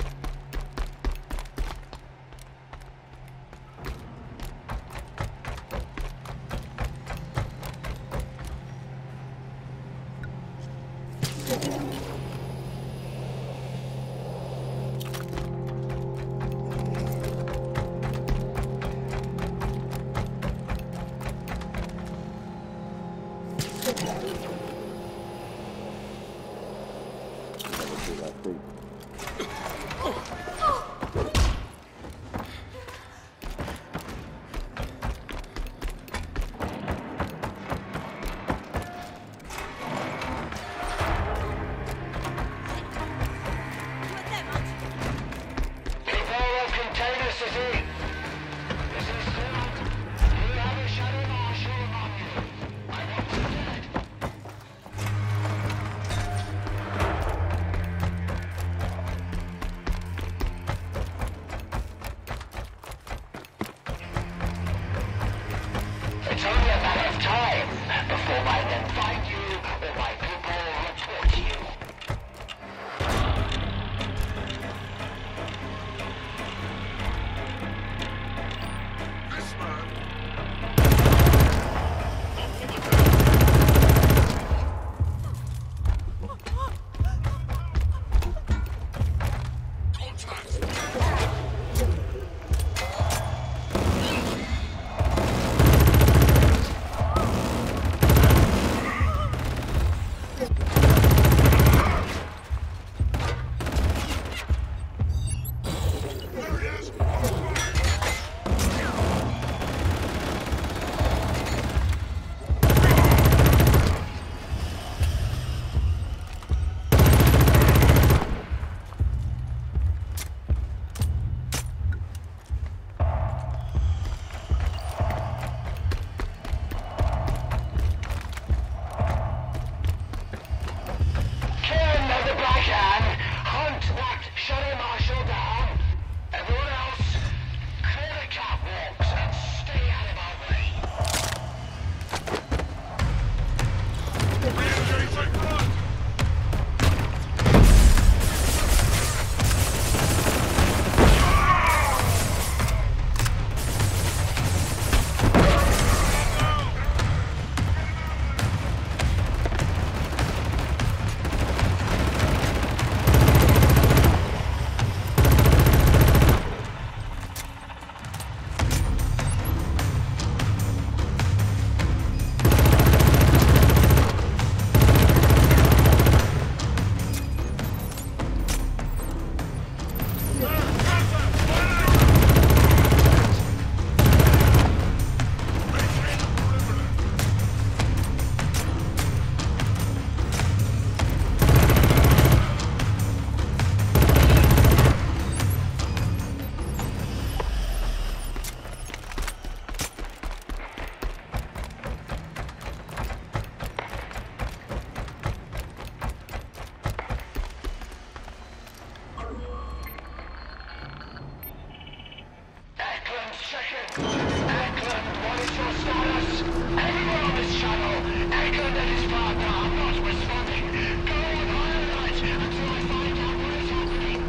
Eklund, what is your status? Everyone on this channel, Eklund and his partner are not responding. Go on high alert until I find out what is happening.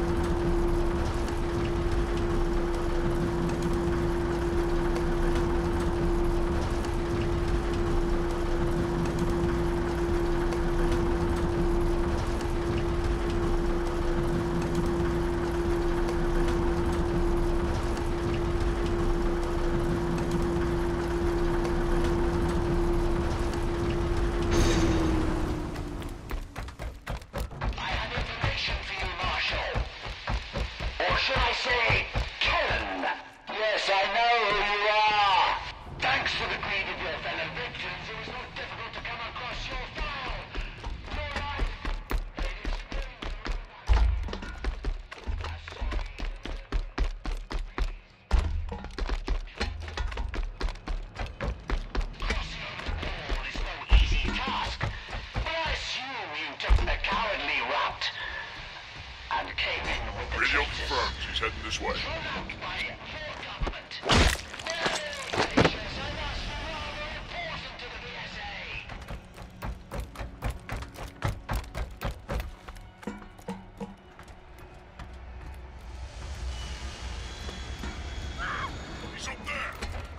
Radio confirmed. She's heading this way. He's up there.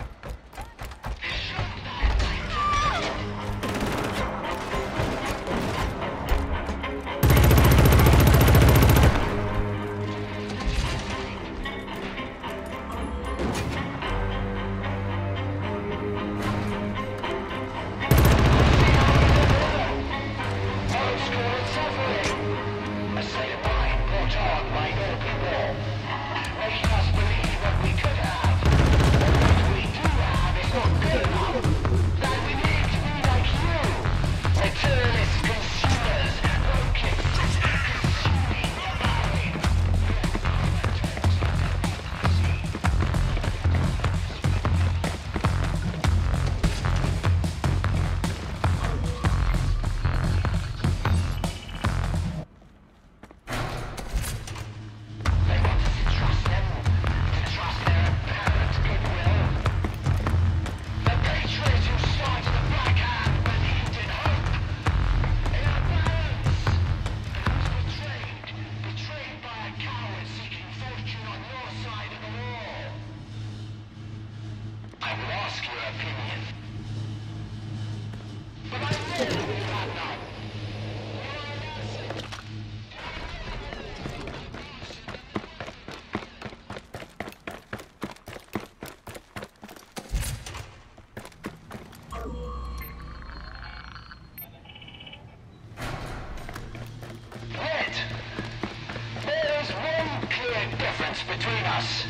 Between us,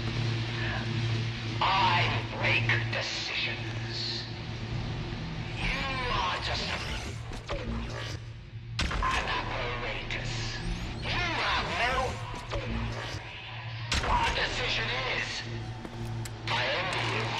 I make decisions. You are just an apparatus. You have no. Our decision is, I envy you.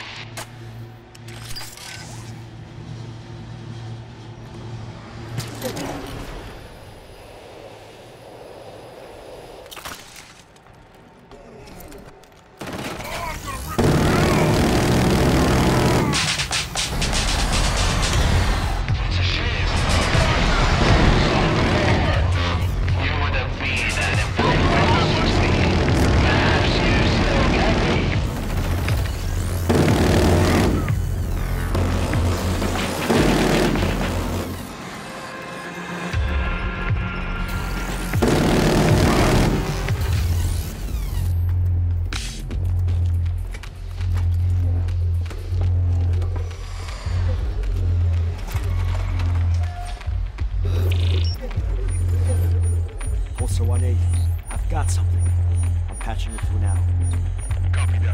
one eight. I've got something. I'm patching it through now.
Copy that.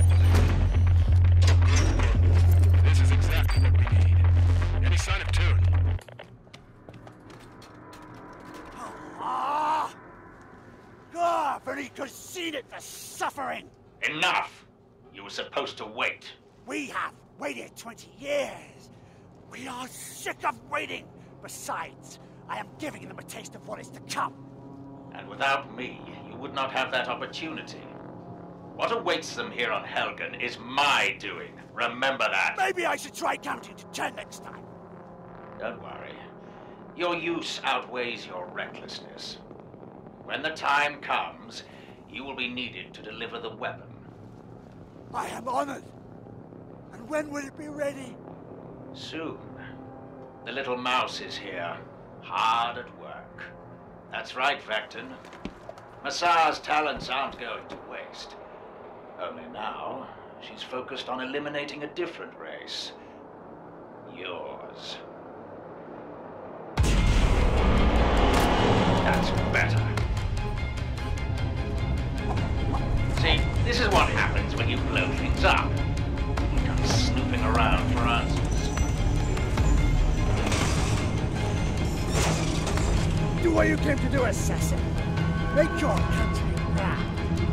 This is exactly what we need. Any sign of Tune?
Ah! God, but he could see it, the suffering!
Enough! You were supposed to wait.
We have waited twenty years. We are sick of waiting. Besides, I am giving them a taste of what is to come.
And without me, you would not have that opportunity. What awaits them here on Helgen is my doing. Remember that.
Maybe I should try counting to ten next time.
Don't worry. Your use outweighs your recklessness. When the time comes, you will be needed to deliver the weapon.
I am honored. And when will it be ready?
Soon. The little mouse is here, hard at work. That's right, Vecton. Massar's talents aren't going to waste. Only now, she's focused on eliminating a different race. Yours. That's better. See, this is what happens when you blow things up. You come snooping around for answers.
Do what you came to do, assassin. Make your country proud.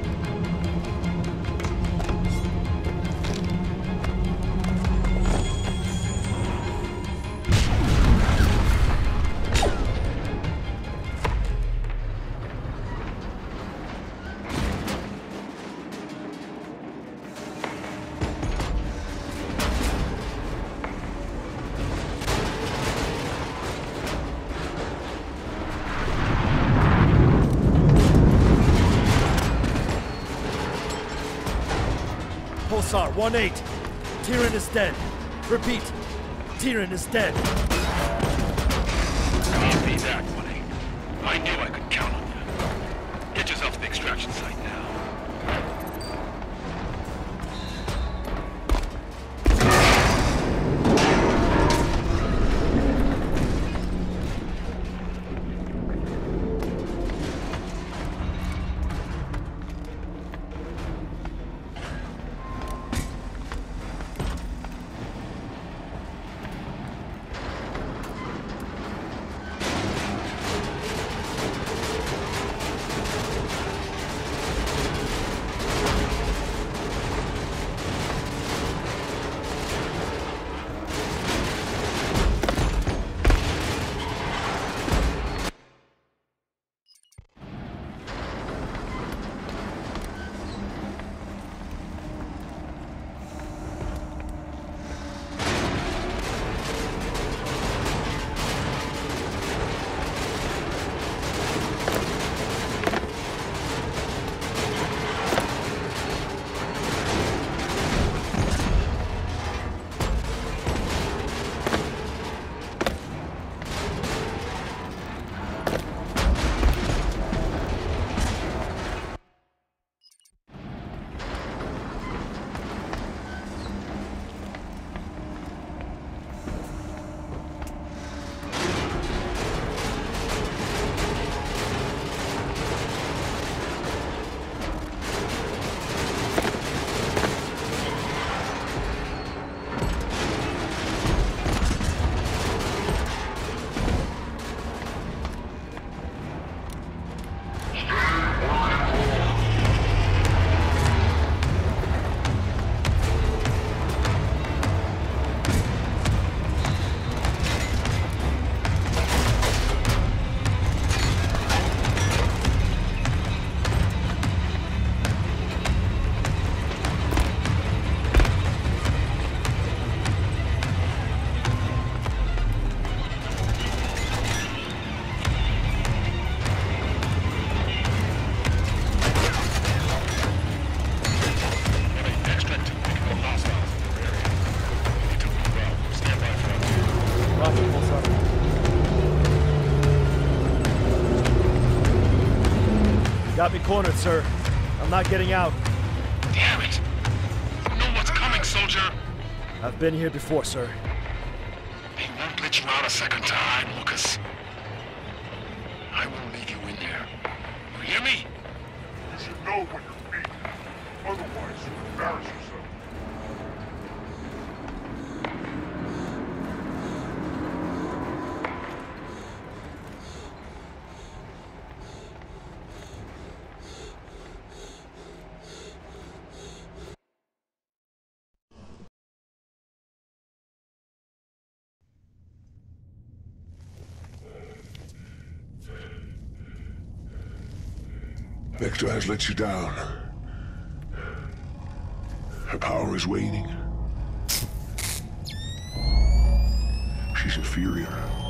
Pulsar, one eight. Tyrion is dead. Repeat, Tyrion is dead.
Copy that, one eight. I knew I could count on you. Get yourself to the extraction site now.
Got me cornered, sir. I'm not getting out.
Damn it! You know what's coming, soldier!
I've been here before, sir.
They won't let you out a second time, Lucas. I will leave you in there. You hear me?
You should know when you're beaten. Otherwise, you embarrass yourself. Vector has let you down. Her power is waning. She's inferior.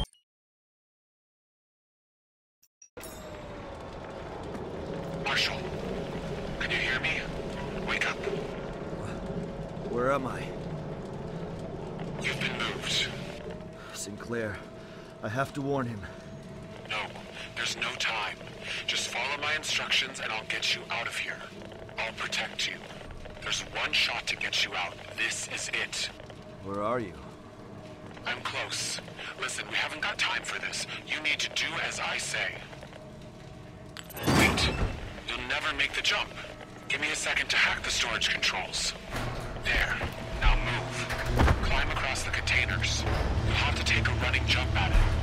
Marshall, can you hear me? Wake up.
Where am I?
You've been moved.
Sinclair, I have to warn him.
No, there's no time. Just follow my instructions and I'll get you out of here. I'll protect you. There's one shot to get you out. This is it.
Where are you?
I'm close. Listen, we haven't got time for this. You need to do as I say. Wait. You'll never make the jump. Give me a second to hack the storage controls. There. Now move. Climb across the containers. You'll have to take a running jump at it.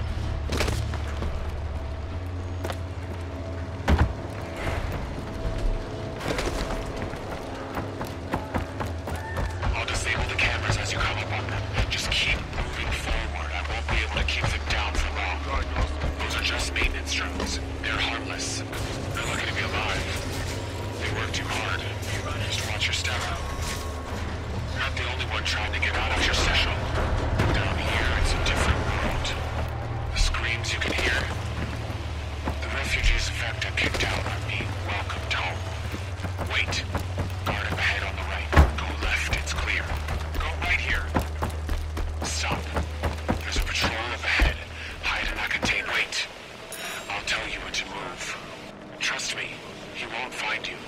I'll disable the cameras as you come up on them. Just keep moving forward. I won't be able to keep them down for long. Those are just maintenance drones. They're harmless. They're lucky to be alive. They work too hard. Just watch your step. You're not the only one trying to get out of your session. Down here, it's a different world. The screams you can hear. The refugees Vecta kicked out are being welcomed home. Wait. Guard up ahead on the right. Go left, it's clear. Go right here. Stop. There's a patrol up ahead. Hide in that container. Wait. I'll tell you when to move. Trust me, he won't find you.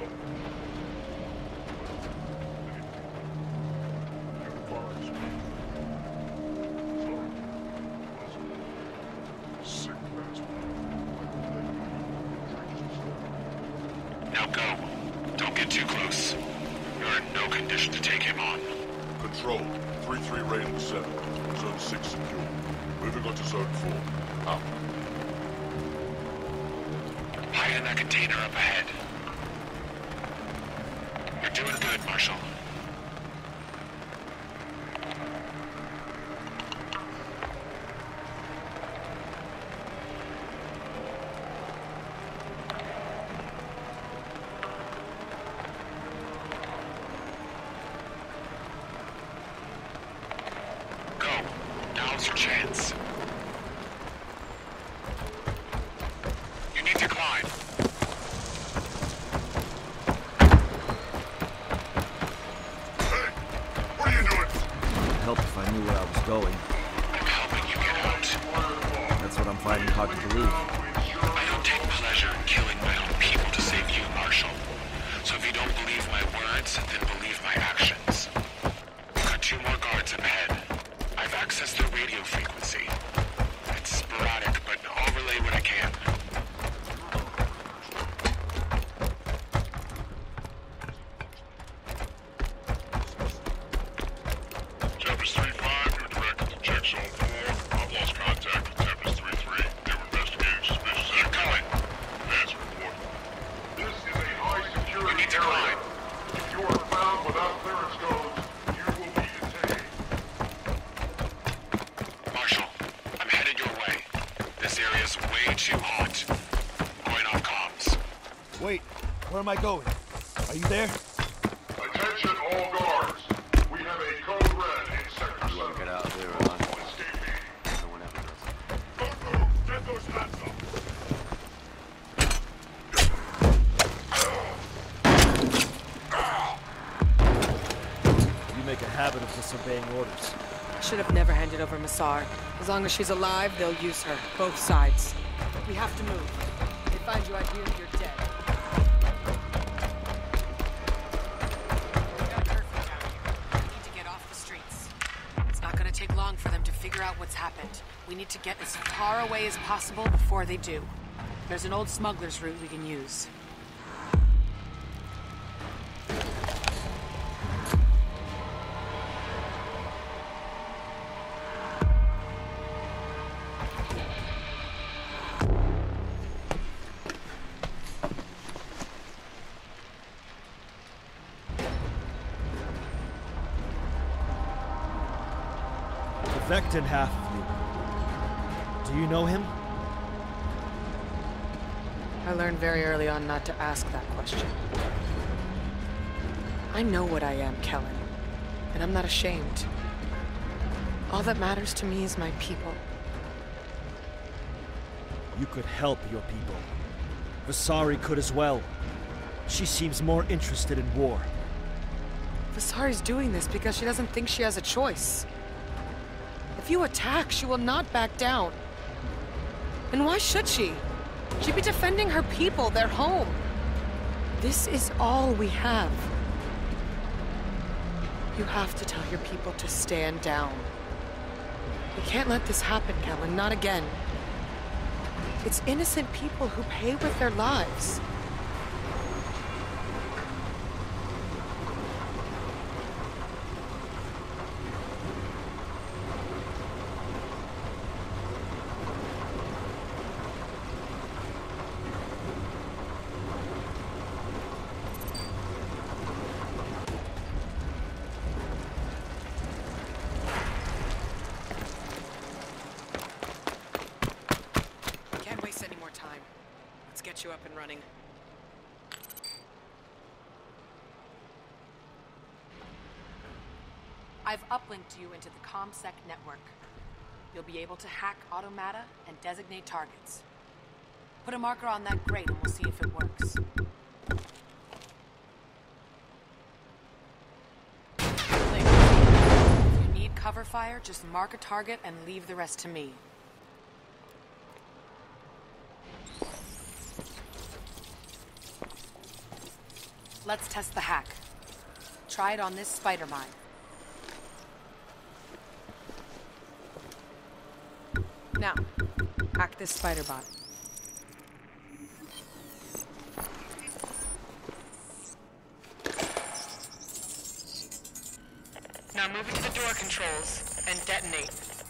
Now go. Don't get too close. You're in no condition to take him on.
Control, three three rating seven. Zone six secure. Moving on to zone four. Out.
Hide in that container up ahead. You're doing good, Marshall. Go. Now's your chance. You need to climb.
What are you doing?
It'd help if I knew where I was going.
I'm helping you get out.
That's what I'm finding hard to believe.
I don't take pleasure in killing my own people to save you, Marshall. So if you don't believe my words, then believe my actions. We've got two more guards up ahead. I've accessed their radio frequency. It's sporadic, but I'll relay what I can.
Tempest three five, you're directed to check zone four. I've lost contact with Tempest three three. They were investigating suspicious activity.
Keep going.
Advance report. This is a high security
You need to
area.
climb.
If you are found without clearance codes, you will be detained.
Marshall, I'm headed your way. This area's way too hot. Going off comms.
Wait, where am I going? Are you there?
Attention all guards. We have a code red in sector seven.
Get out of here,
All escapees.
No one ever does.
Don't move. Get those hats up.
You make a habit of disobeying orders.
I should have never handed over Massar. As long as she's alive, they'll use her. Both sides. We have to move. If they find you out here, you're dead. We got a curfew down here. We need to get off the streets. It's not gonna take long for them to figure out what's happened. We need to get as far away as possible before they do. There's an old smuggler's route we can use.
The Vectan half of you. Do you know him?
I learned very early on not to ask that question. I know what I am, Kellen, and I'm not ashamed. All that matters to me is my people.
You could help your people. Visari could as well. She seems more interested in war.
Visari's doing this because she doesn't think she has a choice. If you attack, she will not back down. And why should she? She'd be defending her people, their home. This is all we have. You have to tell your people to stand down. We can't let this happen, Kellen, not again. It's innocent people who pay with their lives. You up and running. I've uplinked you into the ComSec network. You'll be able to hack Automata and designate targets. Put a marker on that grate and we'll see if it works. If you need cover fire, just mark a target and leave the rest to me. Let's test the hack. Try it on this spider mine. Now, hack this spider bot. Now move into the door controls and detonate.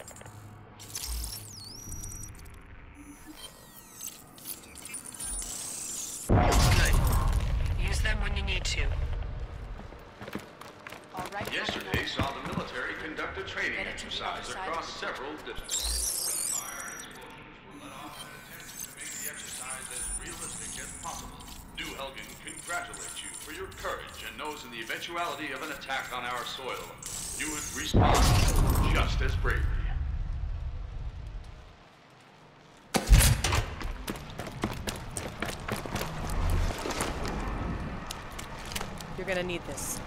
When you need to. All right.
Yesterday saw the military conduct a training exercise across several districts. Fire and explosions were let off in an attempt to make the exercise as realistic as possible. New Helgen congratulates you for your courage and knows in the eventuality of an attack on our soil, you would respond just as bravely.
You're gonna need this.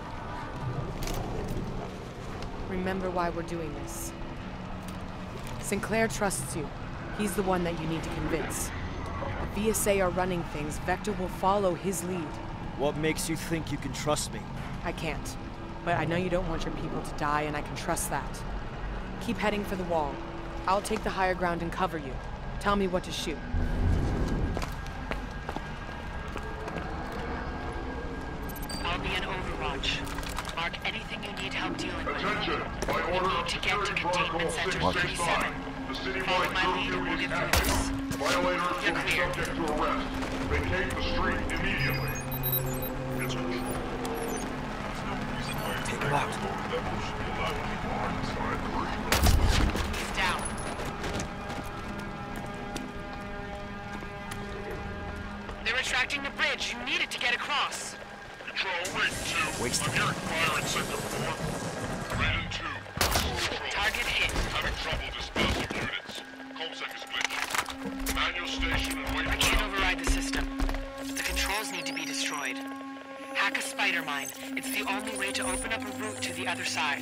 Remember why we're doing this. Sinclair trusts you. He's the one that you need to convince. If V S A are running things, Vector will follow his lead.
What makes you think you can trust me?
I can't. But I know you don't want your people to die, and I can trust that. Keep heading for the wall. I'll take the higher ground and cover you. Tell me what to shoot. I'll be in Overwatch. Mark anything you need help dealing with.
Attention! By
We
order
need
of
to get to
Security
Containment
Protocol
Center
six
thirty-seven.
sixty-five, the
Follow
citywide
my lead and we'll
curfew is
get through this.
active. Violators will
You're
be
clear.
subject to arrest. Vacate the street immediately. It's control.
Take him out.
He's down. They're retracting the bridge. You need it to get across.
Control, Raiden two.
Waste
I'm hearing fire in Sector four. Raiden two. Control.
Target hit.
Having trouble dispersing units. ComSec is glitched. Manual station and wait
I
for
can't
output.
override the system. The controls need to be destroyed. Hack a spider mine. It's the only way to open up a route to the other side.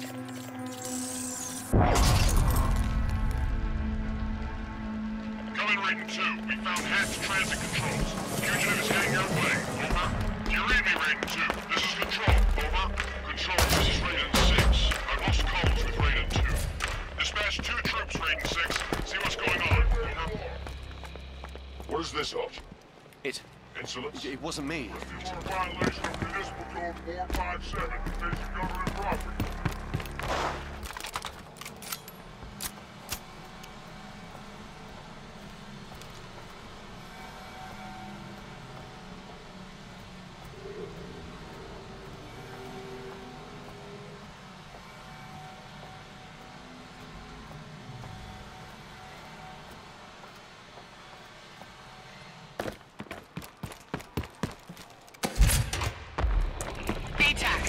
Come in, Raiden two. We found hacked transit controls. Fugitive is heading your way. Over. Do you read me, Raiden two? This is Control. Over. Control, this is Raiden six. I've lost calls with Raiden two. Dispatch two troops, Raiden six. See what's going on. Over. What is this of?
It...
Insolence?
It wasn't me.
You are in violation of Municipal Code four five seven, invasive government property.
A T A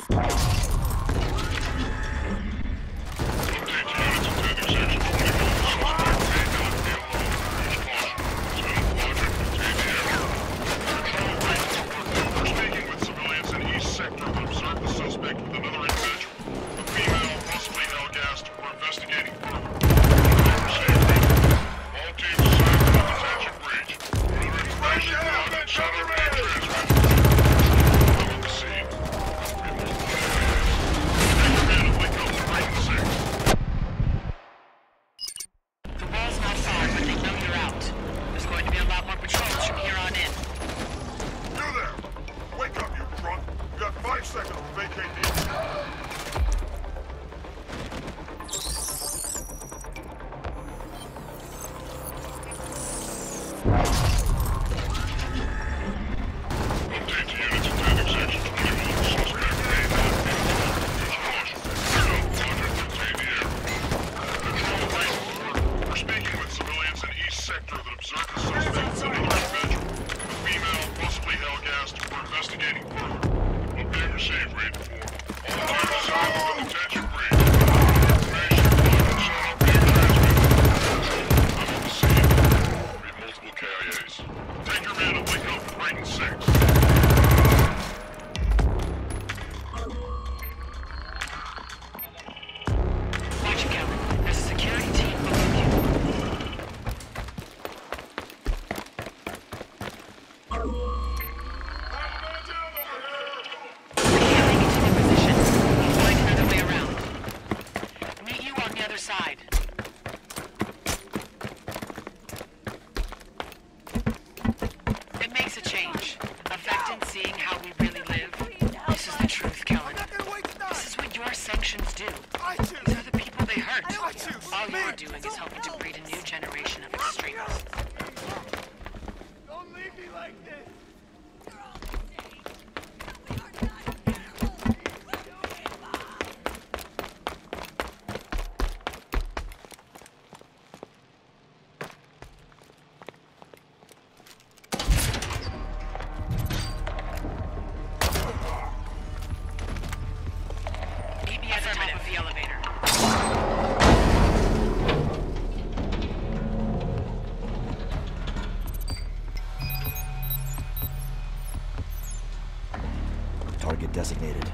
Target designated.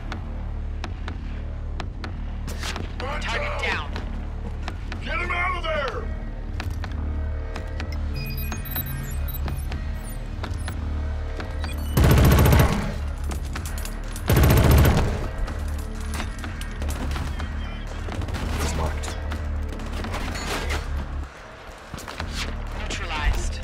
Target down.
Get him out of there!
It's marked.
Neutralized.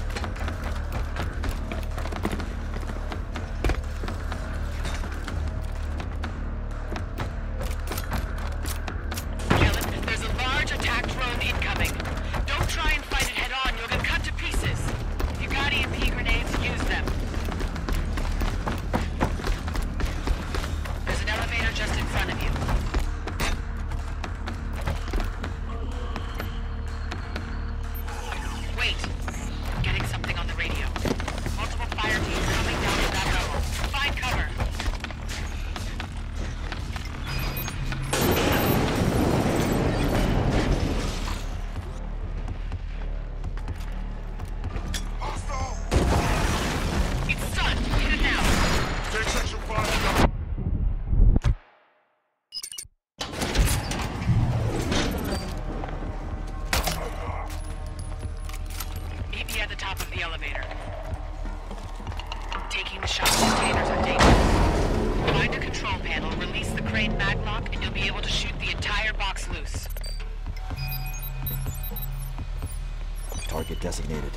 Target designated.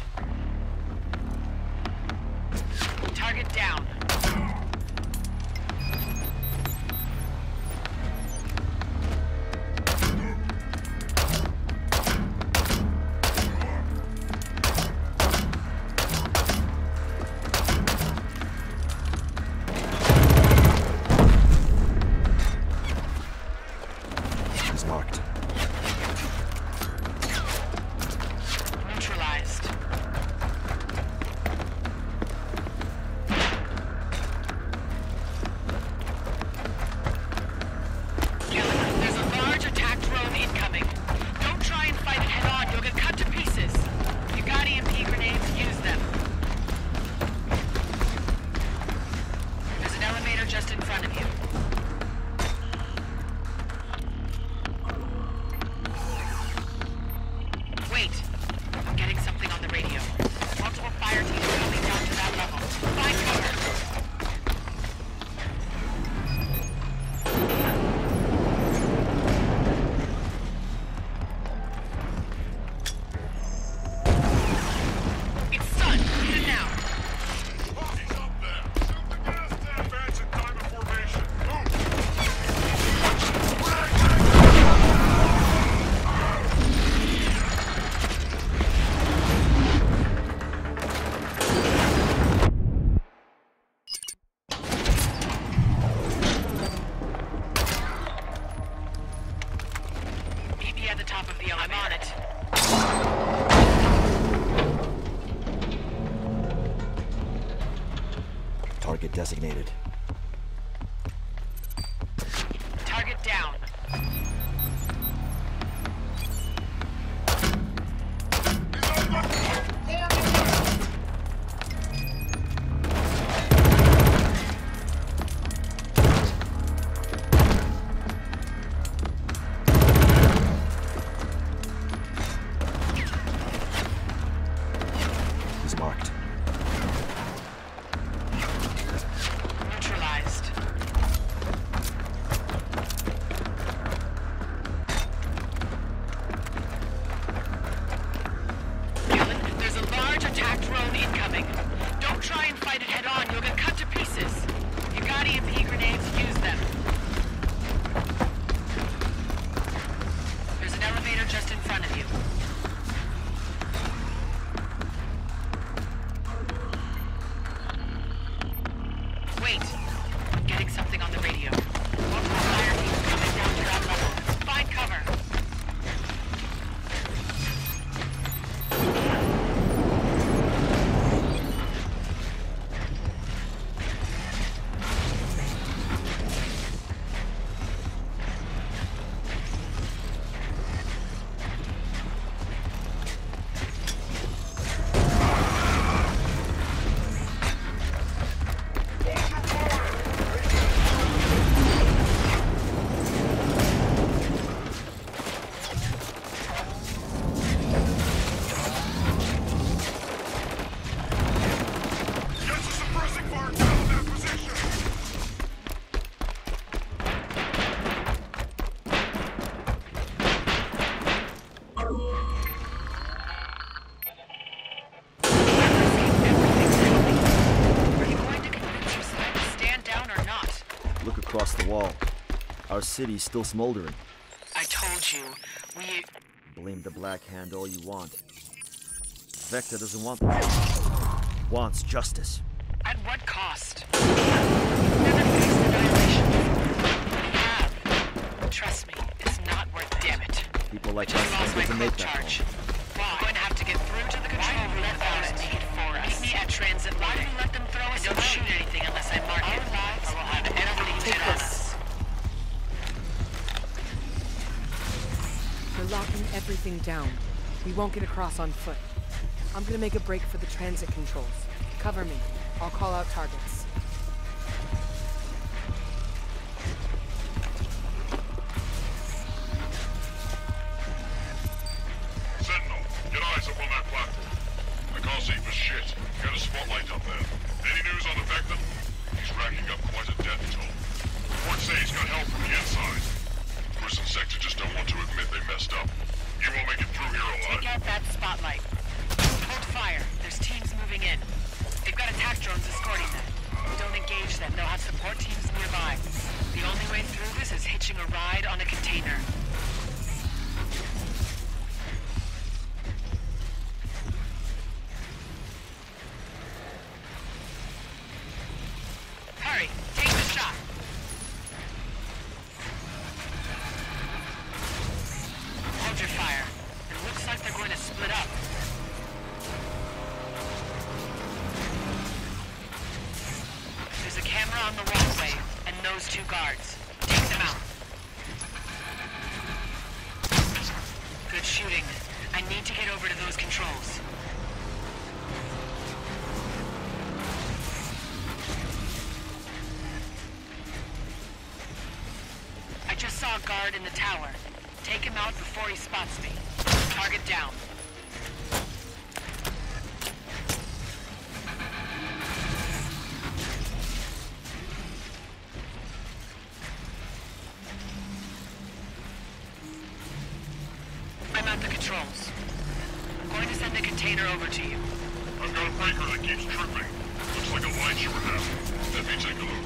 Target down.
He's marked.
Neutralized. just in front of you. Wait. I'm getting something on the radio. Multiple fire teams coming down to that level. Find cover. At the top of the elevator. I'm on it.
Target designated.
Target down.
Marked.
Neutralized. Gillen, there's a large attack drone incoming. Don't try and fight it head on, you'll get cut to pieces. You got E M P grenades, use them. There's an elevator just in front of you. Wait. I'm getting something on the radio. Multiple fire teams coming down to that level. Find cover.
Look across the wall. Our city's still smoldering.
I told you, we...
Blame the Black Hand all you want. Vector doesn't want that. Wants justice.
At what cost? We've never faced annihilation before. We have. Trust me, it's not worth damn it.
People like
I just
us
lost my
get to make
code
that
charge.
call.
We're going to have to get through to the control room without a need for us. Meet me at transit line. Why do you let them throw us? Don't shoot anything unless I mark it. Our lives will have everything on us.
We're locking everything down. We won't get across on foot. I'm gonna make a break for the transit controls. Cover me. I'll call out targets.
Sentinel, get eyes up on that platform. I can't see for shit. Got a spotlight up there. Any news on the Vector? He's racking up quite a death toll. Reports say he's got help from the inside. Prison sector just don't want to admit they messed up. You won't make it through here alive.
Take out that spotlight. Hold fire. There's teams moving in. They've got attack drones escorting them. Don't engage them. They'll have support teams nearby. The only way through this is hitching a ride on a container. Hurry. Take the shot. Hold your fire. It looks like they're going to split up. There's a camera on the walkway, and those two guards. Take them out. Good shooting. I need to get over to those controls. Just saw a guard in the tower. Take him out before he spots me. Target down. I'm at the controls. I'm going to send a container over to you.
I've got a breaker that keeps tripping. Looks like a light short now. Let me take a look.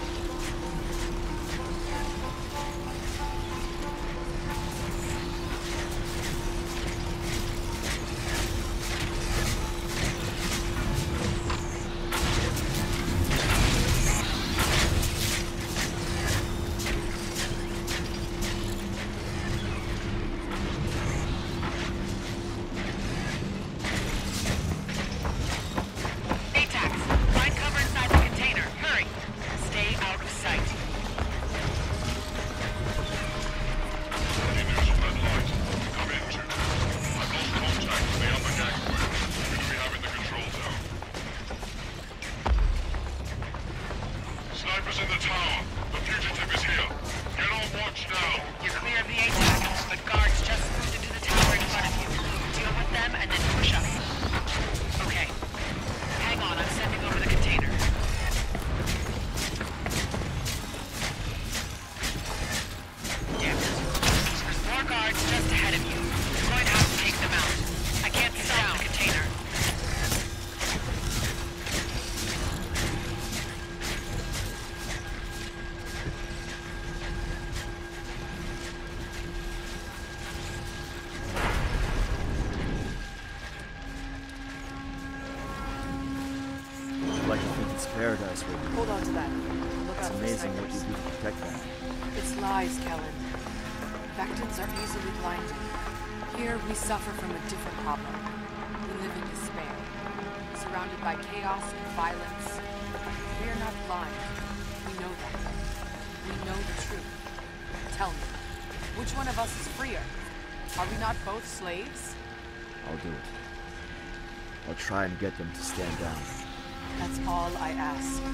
Paradise with you.
Hold on to that. Look
It's
out for
amazing what you
snipers.
do to protect that.
It's lies, Kellen. Vectans are easily blinded. Here, we suffer from a different problem. We live in despair, surrounded by chaos and violence. We are not blind. We know that. We know the truth. Tell me, which one of us is freer? Are we not both slaves?
I'll do it. I'll try and get them to stand down.
That's all I ask.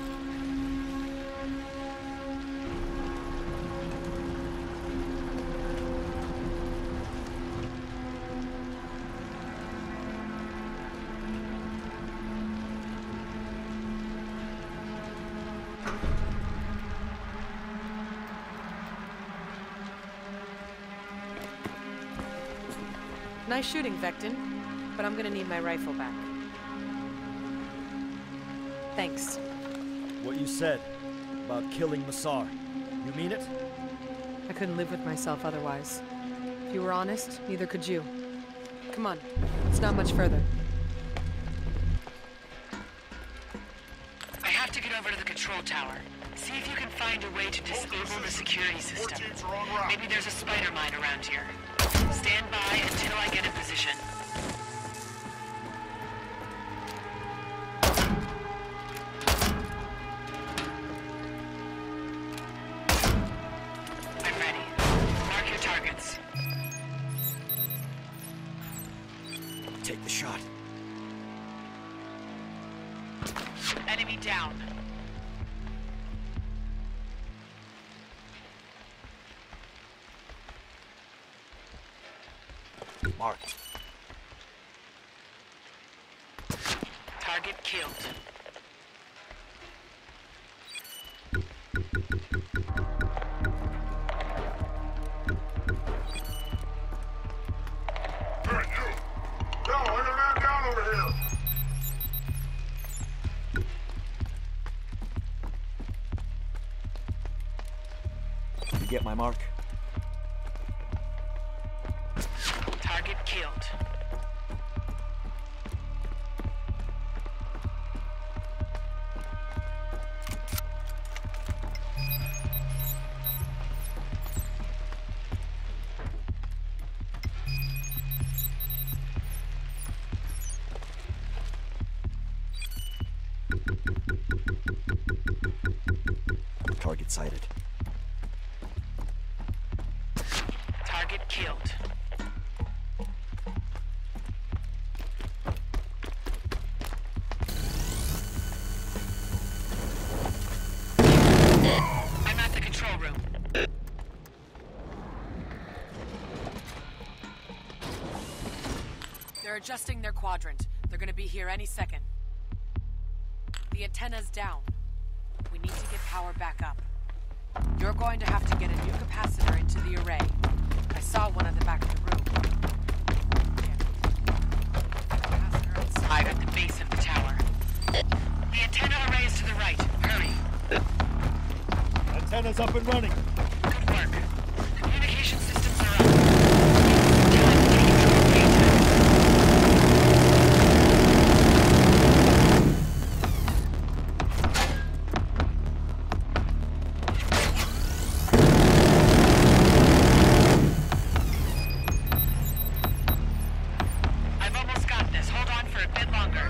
Nice shooting, Vectin, but I'm gonna need my rifle back. Thanks.
What you said about killing Massar, you mean it?
I couldn't live with myself otherwise. If you were honest, neither could you. Come on, it's not much further. I have to get over to the control tower. See if you can find a way to disable the security system. Maybe there's a spider mine around here. Stand by until I get in position. I'm ready. Mark your targets.
Take the shot.
Enemy down.
Marked.
Target killed.
Hey, you! Yo, I got a man down over here!
Did you get my mark?
Target killed.
Target sighted.
Target killed. I'm at the control room. adjusting their quadrant. They're gonna be here any second. The antenna's down. We need to get power back up. You're going to have to get a new capacitor into the array. I saw one at the back of the room. Capacitor outside at the base of the tower. The antenna array is to the right. Hurry.
Antenna's up and running.
Good work. Communication systems are up. Time to take control of the antenna. I've almost got this. Hold on for a bit longer.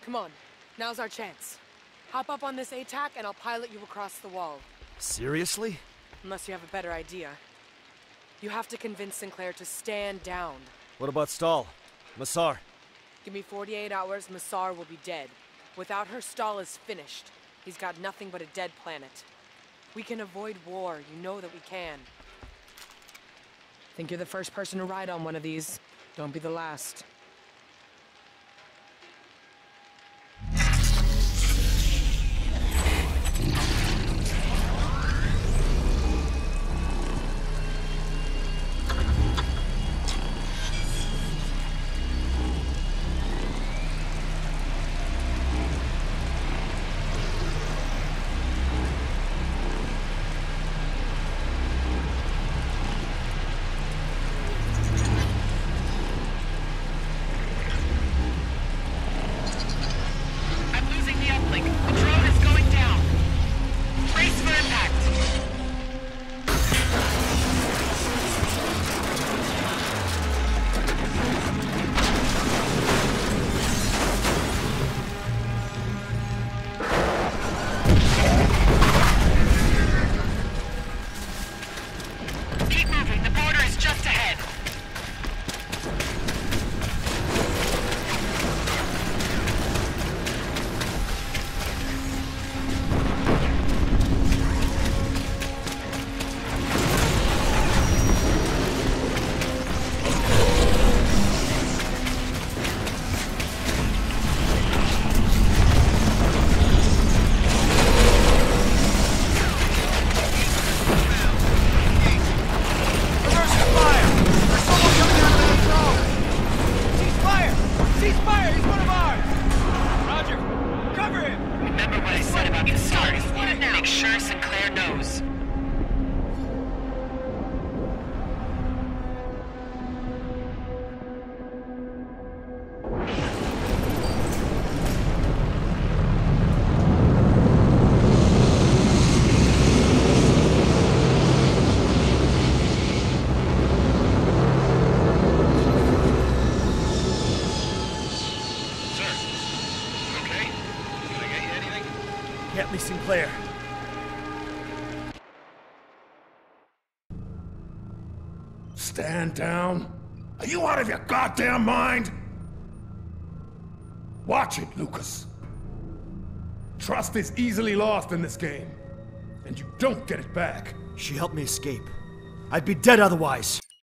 Come on, now's our chance. Hop up on this A T A C and I'll pilot you across the wall.
Seriously?
Unless you have a better idea. You have to convince Sinclair to stand down.
What about Stahl? Massar?
Give me forty-eight hours, Massar will be dead. Without her, Stahl is finished. He's got nothing but a dead planet. We can avoid war, you know that we can. Think you're the first person to ride on one of these. Don't be the last.
Sinclair.
Stand down? Are you out of your goddamn mind? Watch it, Lucas. Trust is easily lost in this game, and you don't get it back.
She helped me escape. I'd be dead otherwise.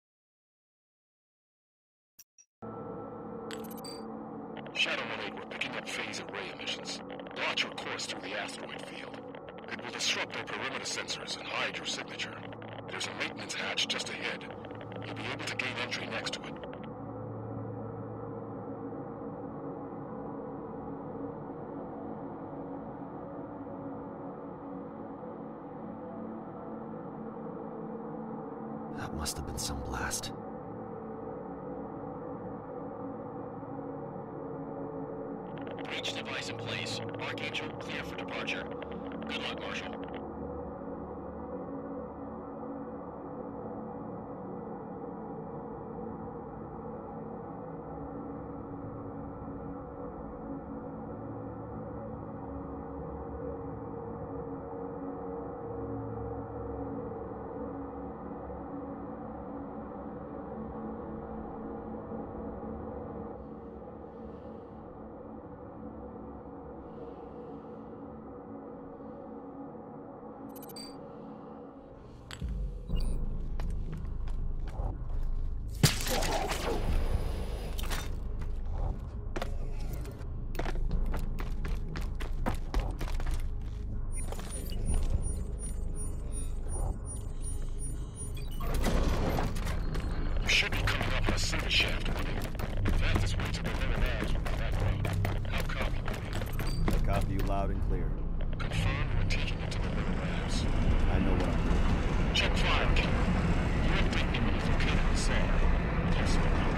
Shadow one eight, we're picking up phase array emissions. Plot your course through the asteroid field. It will disrupt their perimeter sensors and hide your signature. There's a maintenance hatch just ahead. You'll be able to gain entry next to it.
That must have been some blast.
Breach device in place. Archangel, clear for departure. Good luck, Marshal.
Loud and clear.
Confirm we're taking it to the Little Labs.
I know what I'm doing.
Check fire, King. You update me when you've located the Saw. Yes, we know.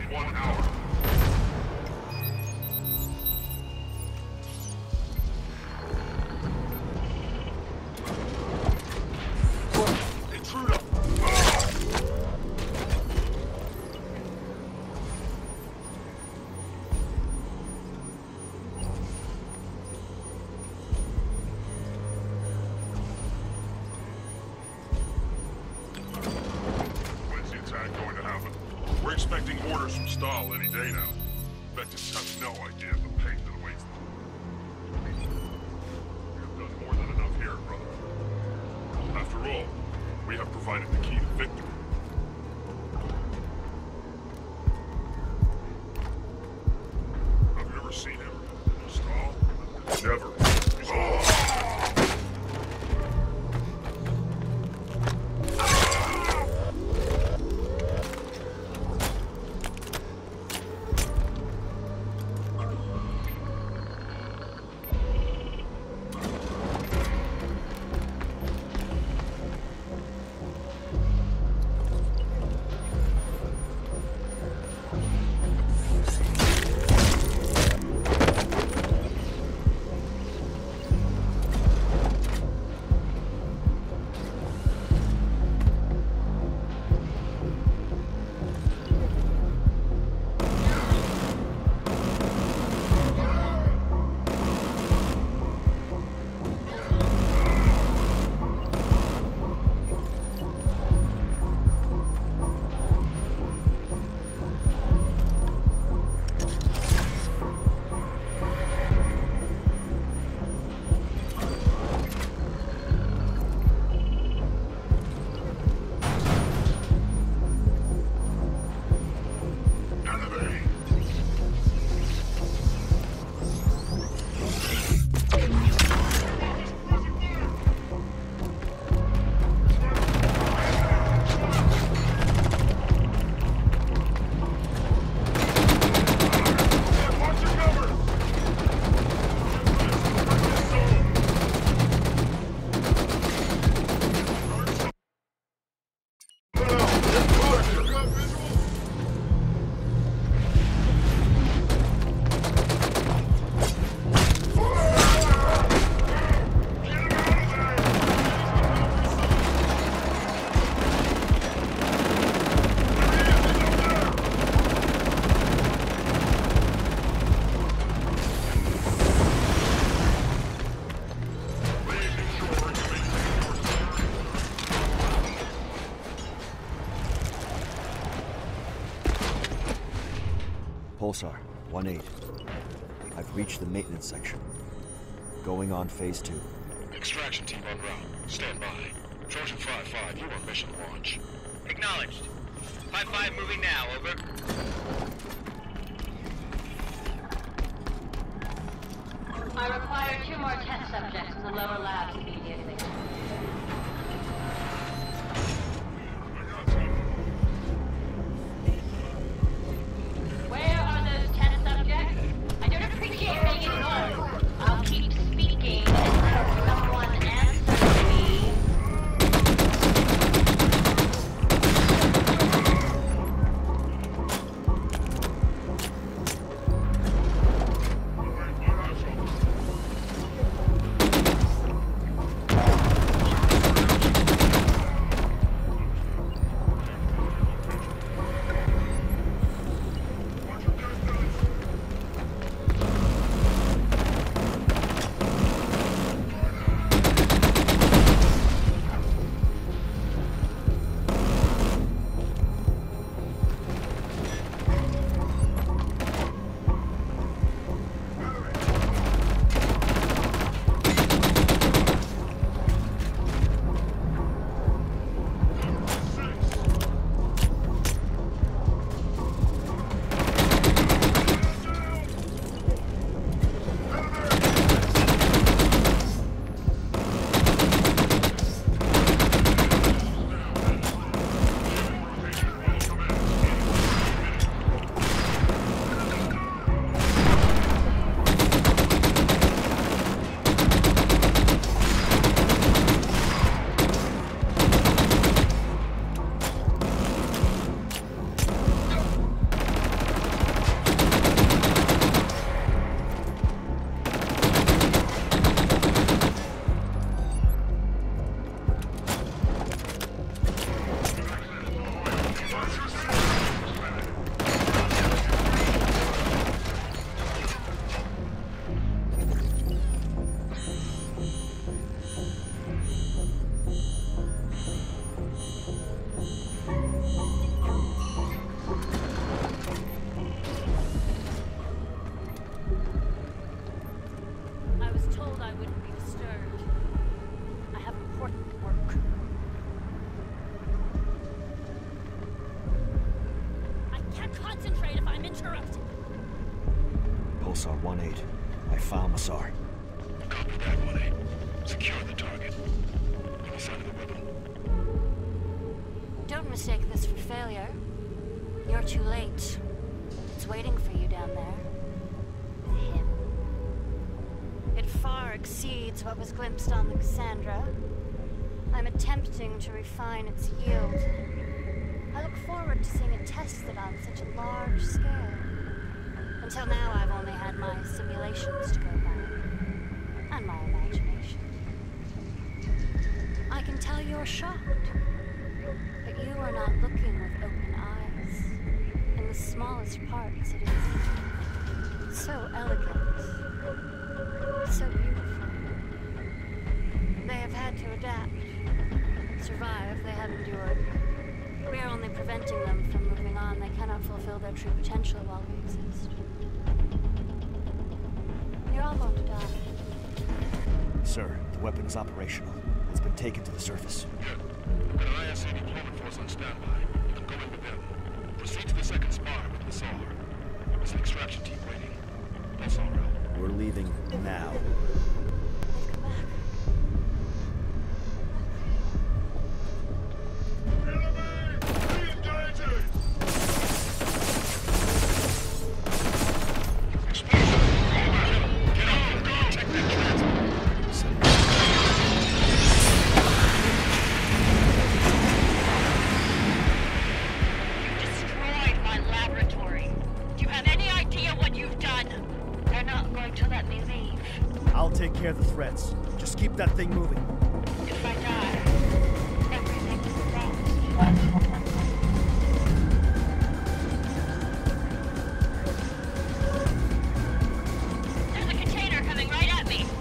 one hour. Intruder! When's the attack going to happen? We're expecting orders from Stahl any day now. Vectors have no idea of the pain that awaits them. We have done more than enough here, brother. After all, we have provided the key to victory. Have you ever seen him? Stahl? Never. Oh!
Pulsar, one eight. I've reached the maintenance section. Going on phase two.
Extraction team en route. Stand by. Trojan five five, you are mission launch.
Acknowledged. five five moving now, over.
I require two more test subjects in the lower labs immediately. Where are those test subjects? I don't appreciate being ignored. I'll keep speaking until someone answers me.
Pulsar one eight. I found Massar.
Copy that, one eight. Secure the target. Any sign of the weapon?
Don't mistake this for failure. You're too late. It's waiting for you down there. Him. It far exceeds what was glimpsed on the Cassandra. I'm attempting to refine its yield. I look forward to seeing it tested on such a large scale. Until now, I've only had my simulations to go by. And my imagination. I can tell you're shocked. But you are not looking with open eyes. In the smallest parts, it is so elegant. So beautiful. They have had to adapt. Survive, they have endured. We are only preventing them from moving on. They cannot fulfill their true potential while we exist. You're all going to die.
Sir, the weapon is operational. It's been taken to the surface.
Good. Got an I S A deployment force on standby. You can go in with them. Proceed to the second spire with Massar. There's an extraction team waiting. That's all right.
We're leaving now. I'll take care of the threats. Just keep that thing moving.
If I die, everything's lost. There's a container coming right at me.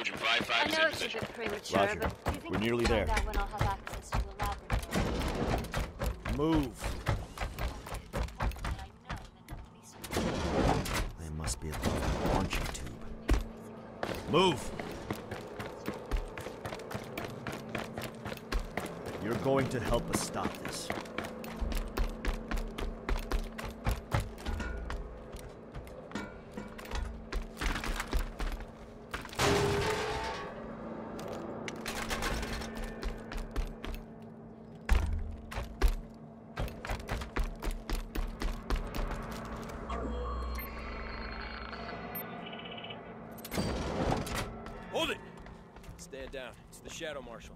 Sergeant five five
I
is
know
in
it's a
position.
bit premature,
Roger.
but do you think
We're
we
nearly
can
there.
find out when I'll have access to the laboratory?
Move. There must be a launching tube. Move! You're going to help us stop this.
Hold it! Stand down. It's the Shadow Marshal.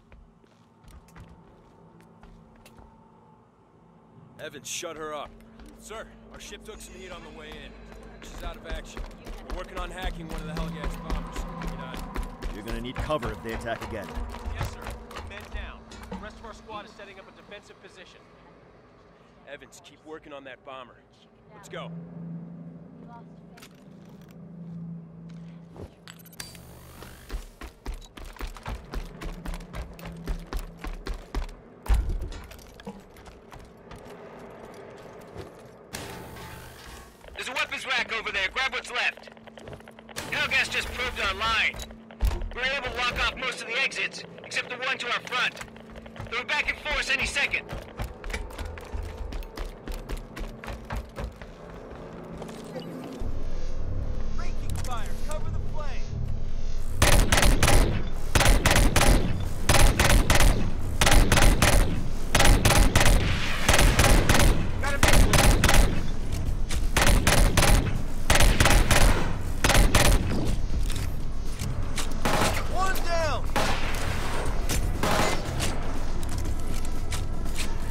Evans, shut her up. Sir, our ship took some heat on the way in. She's out of action. We're working on hacking one of the Hellgas bombers. You know,
You're gonna need cover if they attack again.
yes, sir. Men down. The rest of our squad is setting up a defensive position. Evans, keep working on that bomber. Let's go.
There's a weapons rack over there. Grab what's left. Hellgas just probed our line. We were able to lock off most of the exits, except the one to our front. They'll be back in force any second.
Breaking fire! Cover the plane! One down!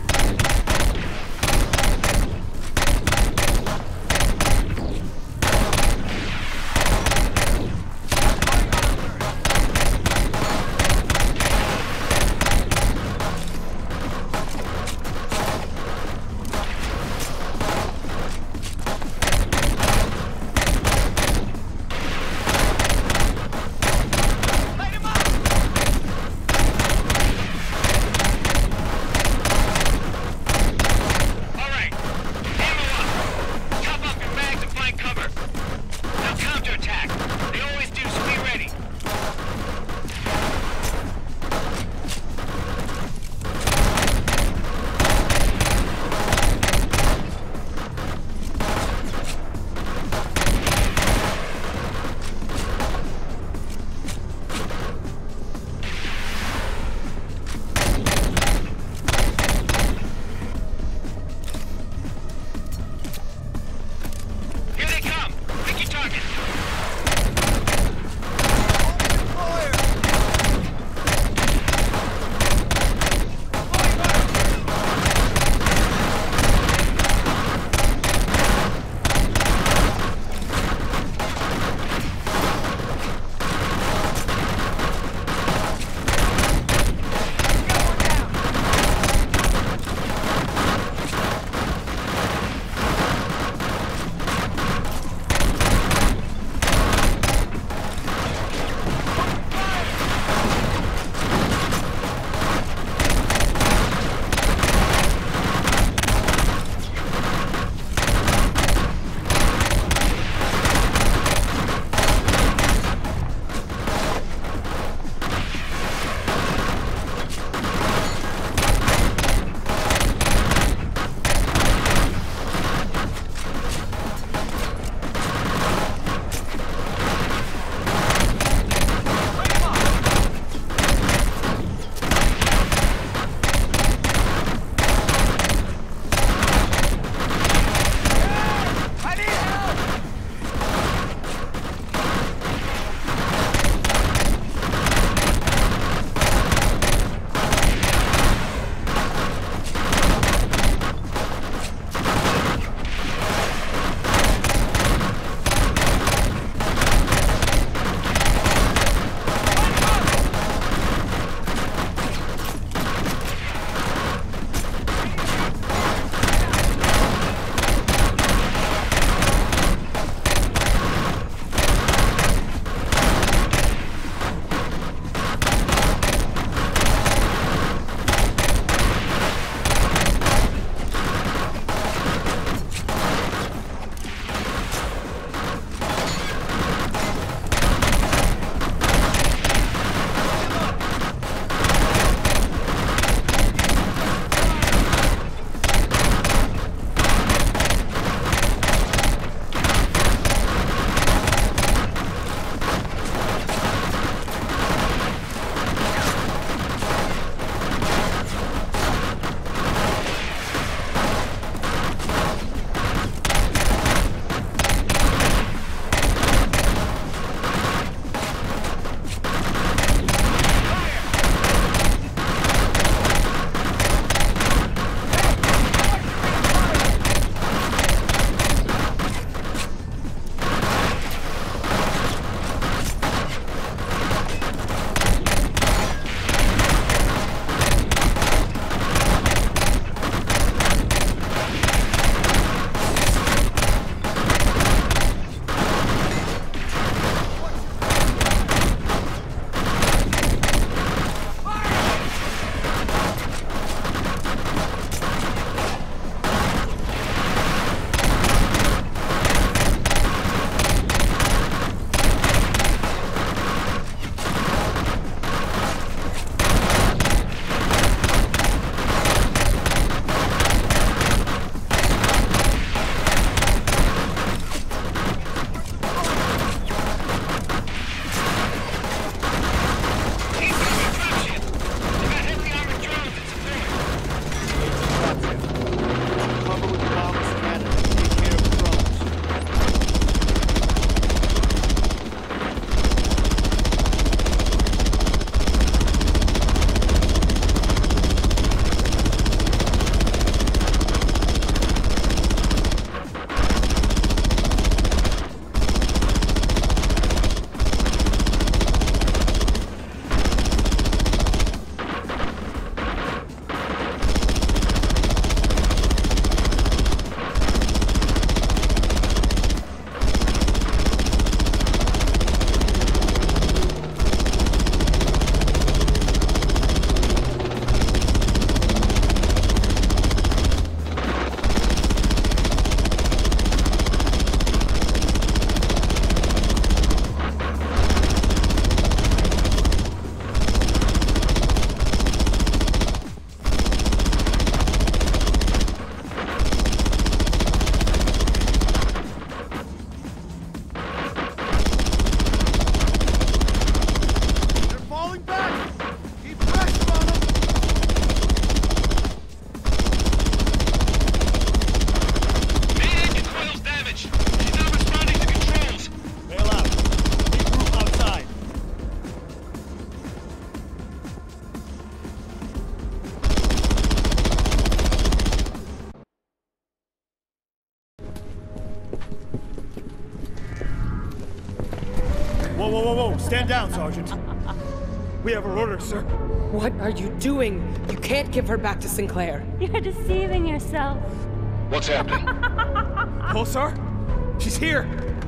Whoa, whoa, whoa, whoa! Stand down, Sergeant. We have her orders, sir.
What are you doing? You can't give her back to Sinclair.
You're deceiving yourself.
What's happening?
Pulsar? She's here!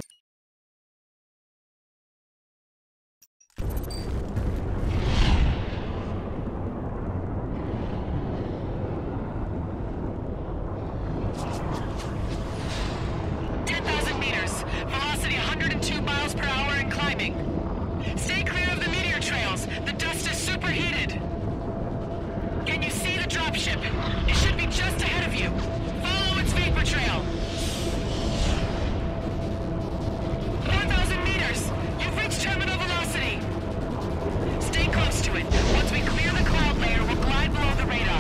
ten thousand meters. Velocity one hundred two miles per hour and climbing. Stay clear of the meteor trails. The dust is superheated. Can you see the dropship? It should be just ahead of you. Follow its vapor trail. four thousand meters. You've reached terminal velocity. Stay close to it. Once we clear the cloud layer, we'll glide below the radar.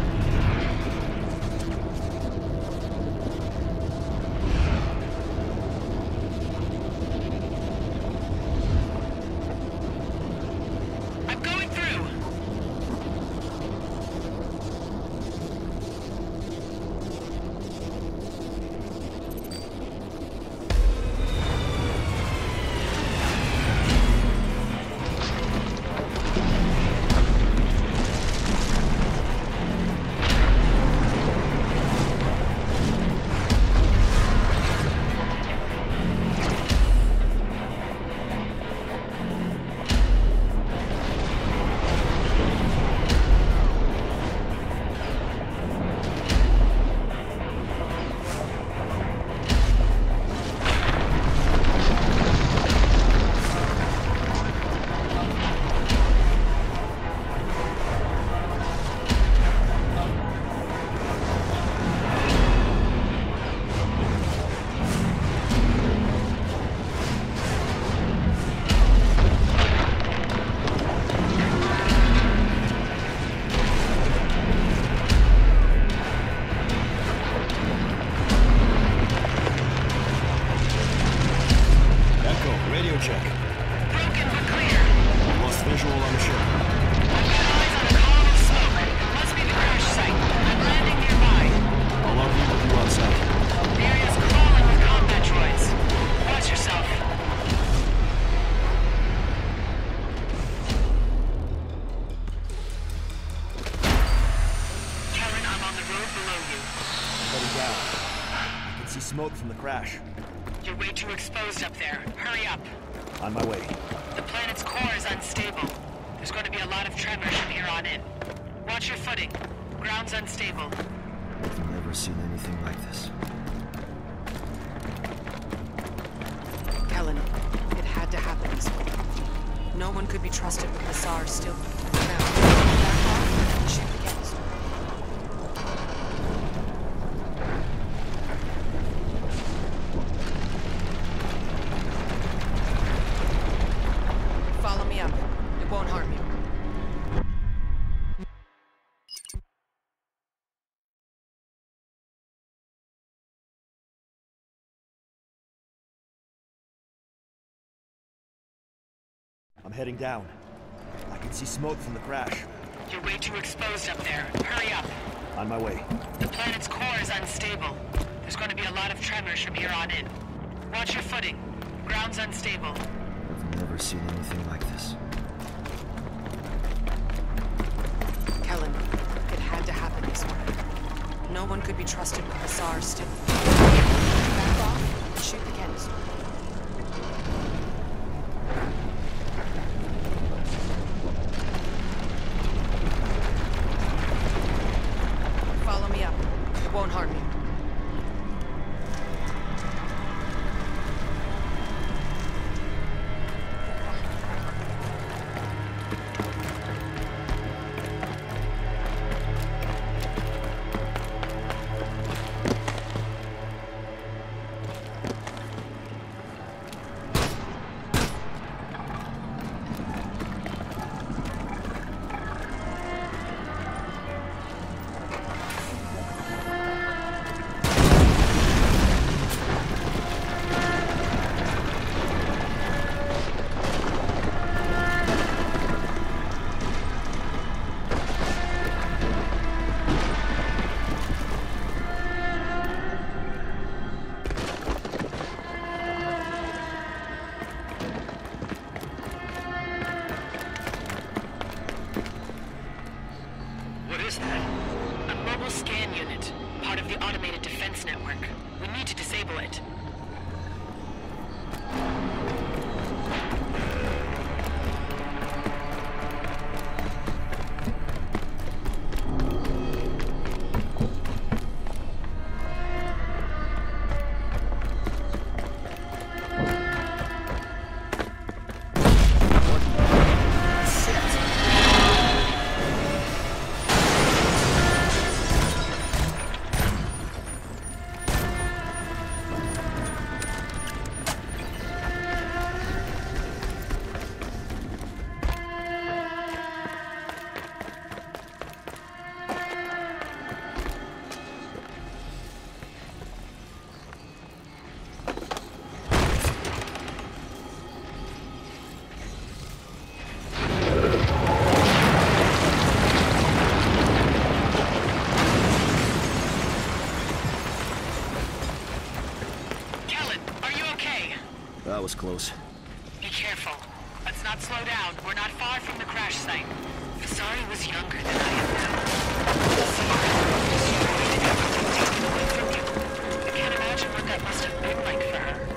I'm going through.
Smoke from the crash.
You're way too exposed up there. Hurry up.
On my way.
The planet's core is unstable. There's going to be a lot of tremors from here on in. Watch your footing. Ground's unstable.
I've never seen anything like this.
Helen, it had to happen this way. No one could be trusted with Massar still. Now, back off and shoot the canister. Follow me up. It won't harm you.
I'm heading down. I can see smoke from the crash.
You're way too exposed up there. Hurry up.
On my way.
The planet's core is unstable. There's going to be a lot of tremors from here on in. Watch your footing. Ground's unstable.
I've never seen anything like this.
Kellen, it had to happen this way. No one could be trusted with Massar still. Back off and shoot the canister. Follow me up. It won't harm you.
defense network. We need to disable it.
That was close.
Be careful. Let's not slow down. We're not far from the crash site. Vasari was younger than I am now. I can't imagine what that must have been like for her.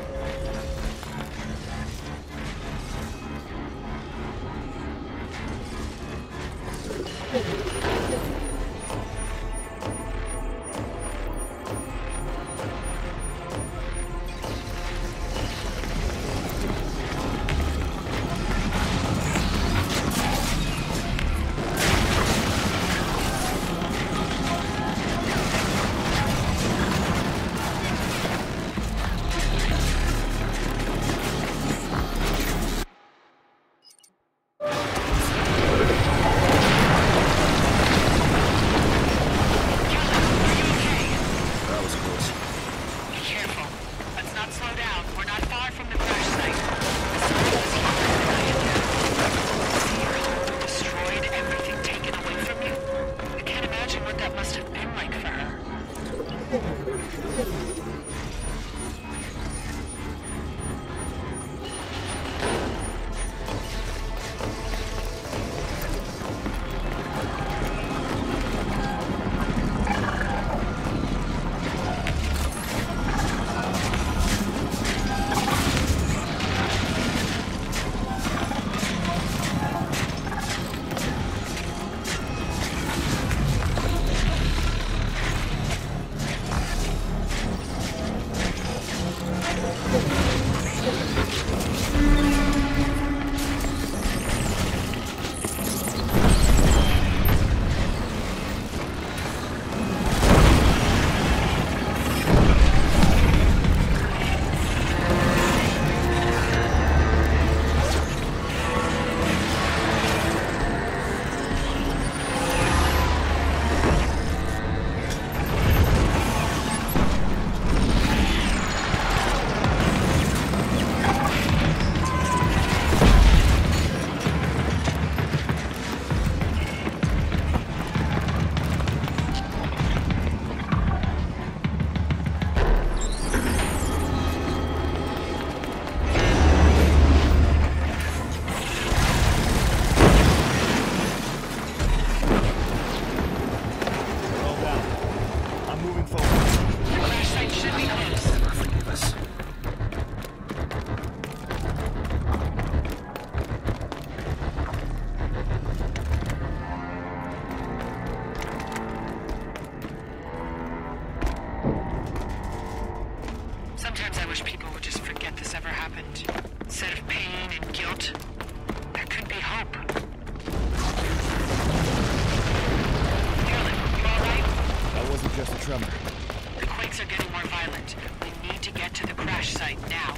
The quakes are getting more violent. We need to get to the crash site now.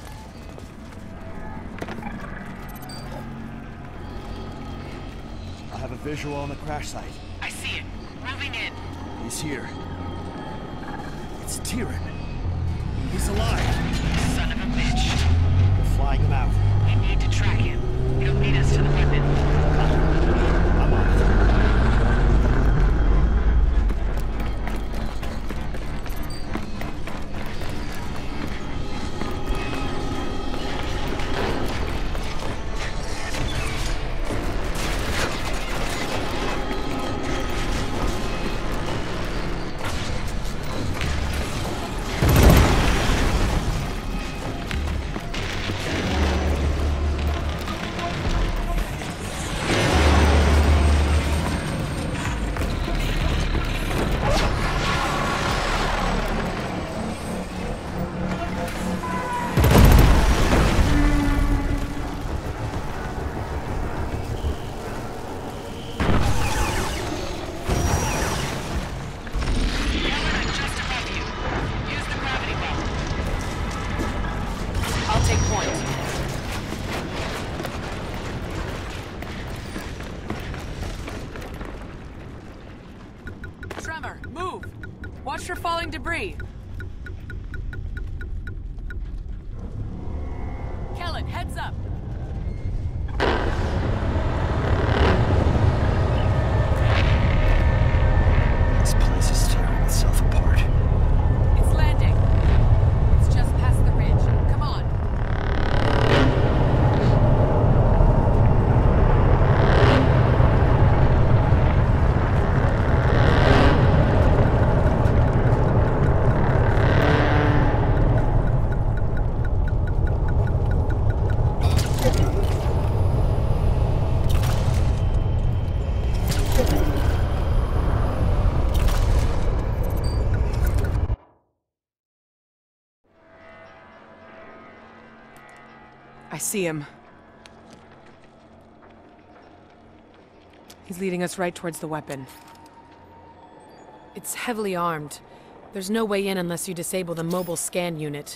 I have a visual on the crash site.
I see it. Moving in.
He's here. It's Tyrion. He's alive.
Son of a bitch.
We're flying him out.
We need to track him. He'll lead us to the weapon.
I'm on it.
free. Kellen, heads up.
This place is tearing itself apart.
It's landing. It's just past the ridge. Come on. I see him. He's leading us right towards the weapon. It's heavily armed. There's no way in unless you disable the mobile scan unit.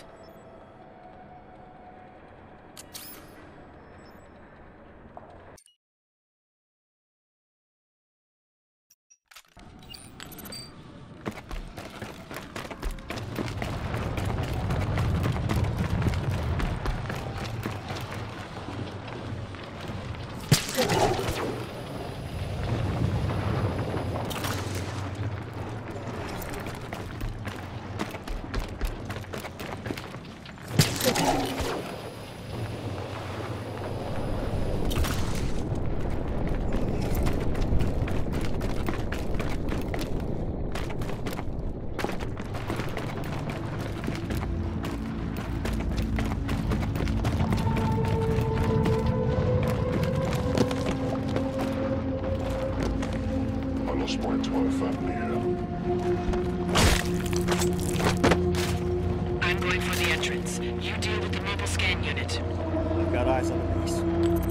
I'm going for the entrance. You deal with the mobile scan unit.
I've got eyes on the beast.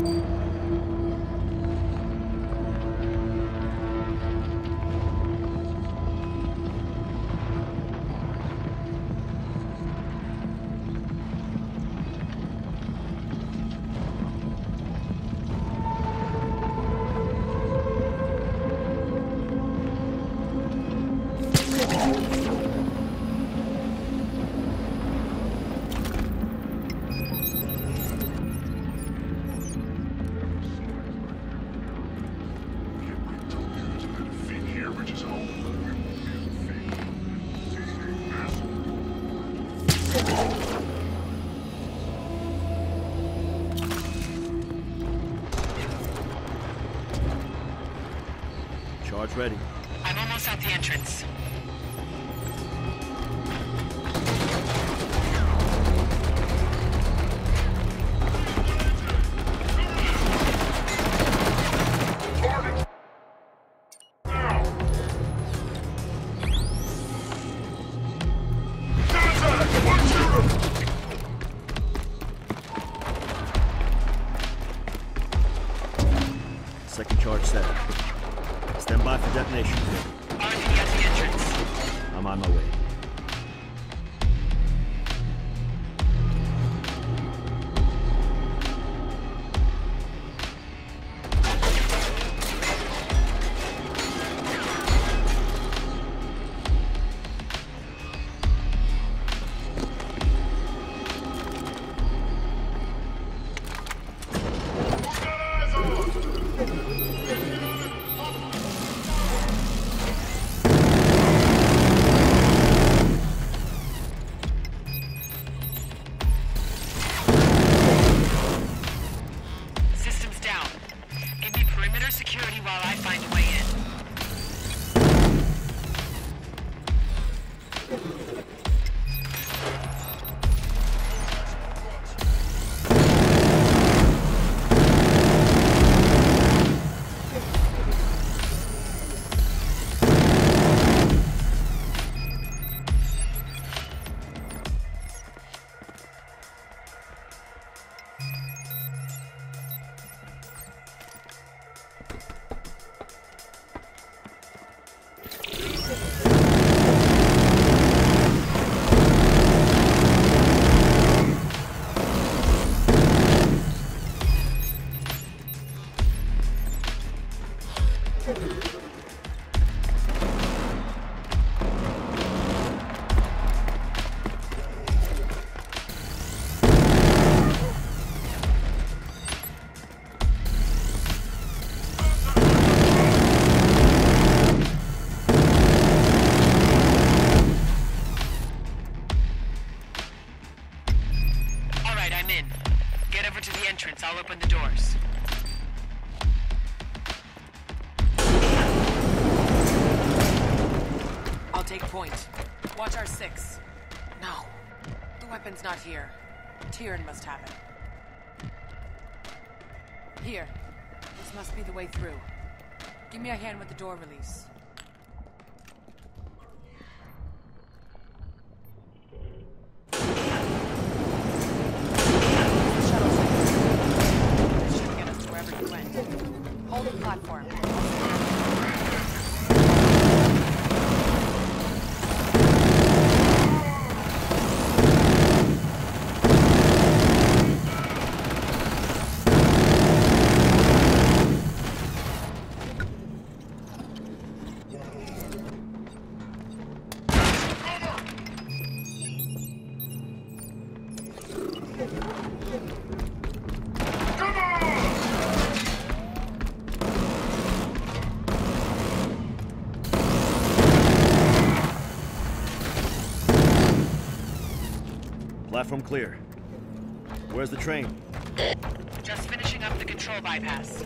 Charge ready.
I'm almost at the entrance.
Second charge set. Stand by for detonation.
Already at the entrance. entrance. I'll open the doors. I'll take point. Watch our six. No. The weapon's not here. Tyrion must have it. Here. This must be the way through. Give me a hand with the door release. This should get us to wherever you went. Hold the platform.
Platform clear. Where's the train?
Just finishing up the control bypass.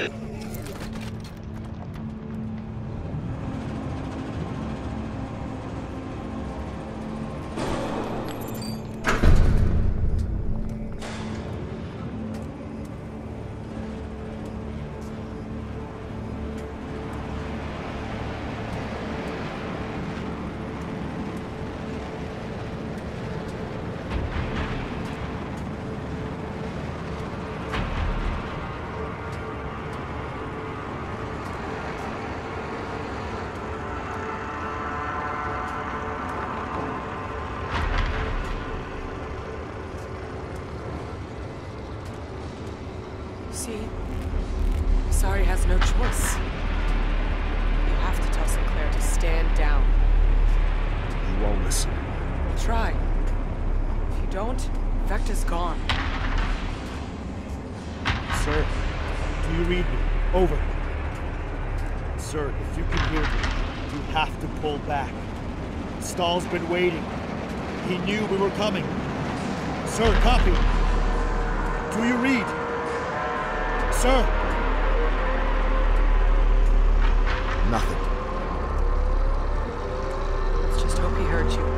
See? Sorry has no choice. You have to tell Sinclair to stand down.
You won't listen.
Try. If you don't, Vecta's gone.
Sir, do you read me? Over. Sir, if you can hear me, you have to pull back. Stahl's been waiting. He knew we were coming. Sir, copy. Do you read? Sir! Nothing.
Let's just hope he heard you.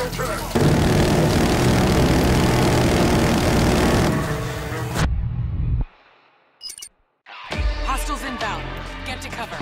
Hostiles inbound. Get to cover.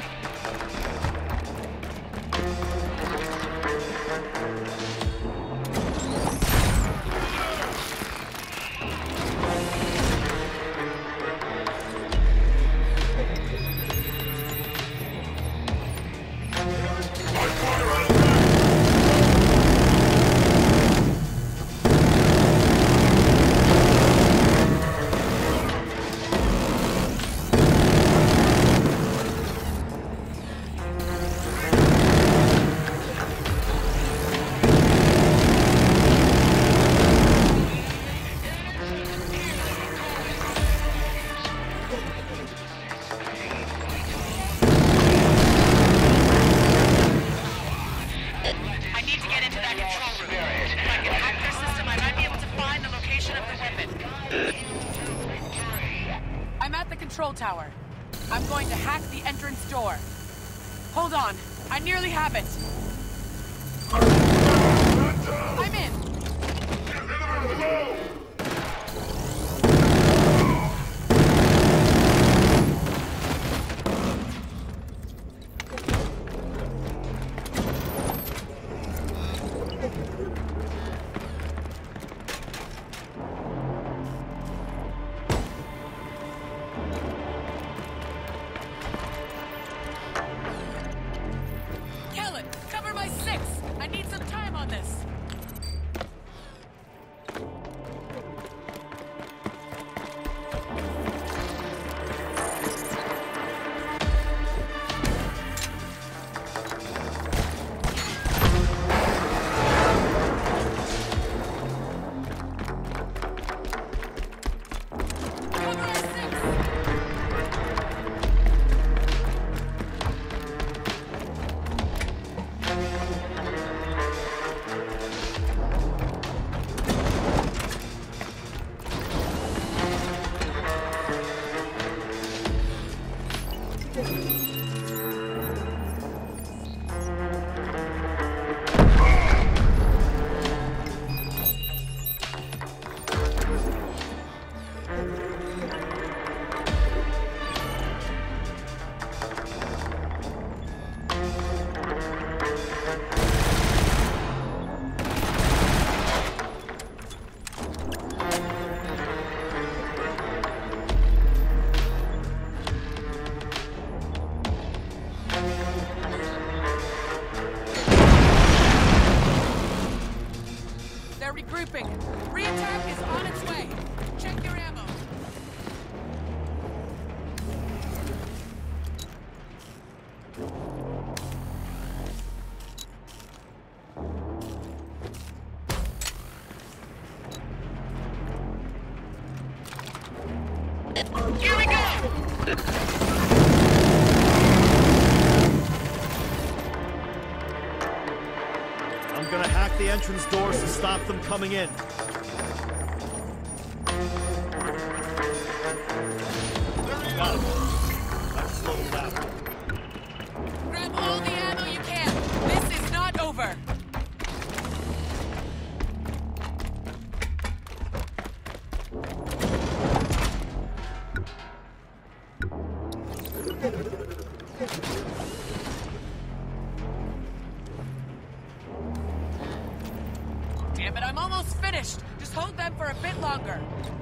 Control tower. I'm going to hack the entrance door. Hold on. I nearly have it. I'm in. Regrouping. Re-attack is on its way. Check your ammo. Here we go!
I'm gonna hack the entrance doors to stop them coming in. Got him. I've slowed him down.
Grab all the ammo you can. This is not over. Damn it, I'm almost finished. Just hold them for a bit longer.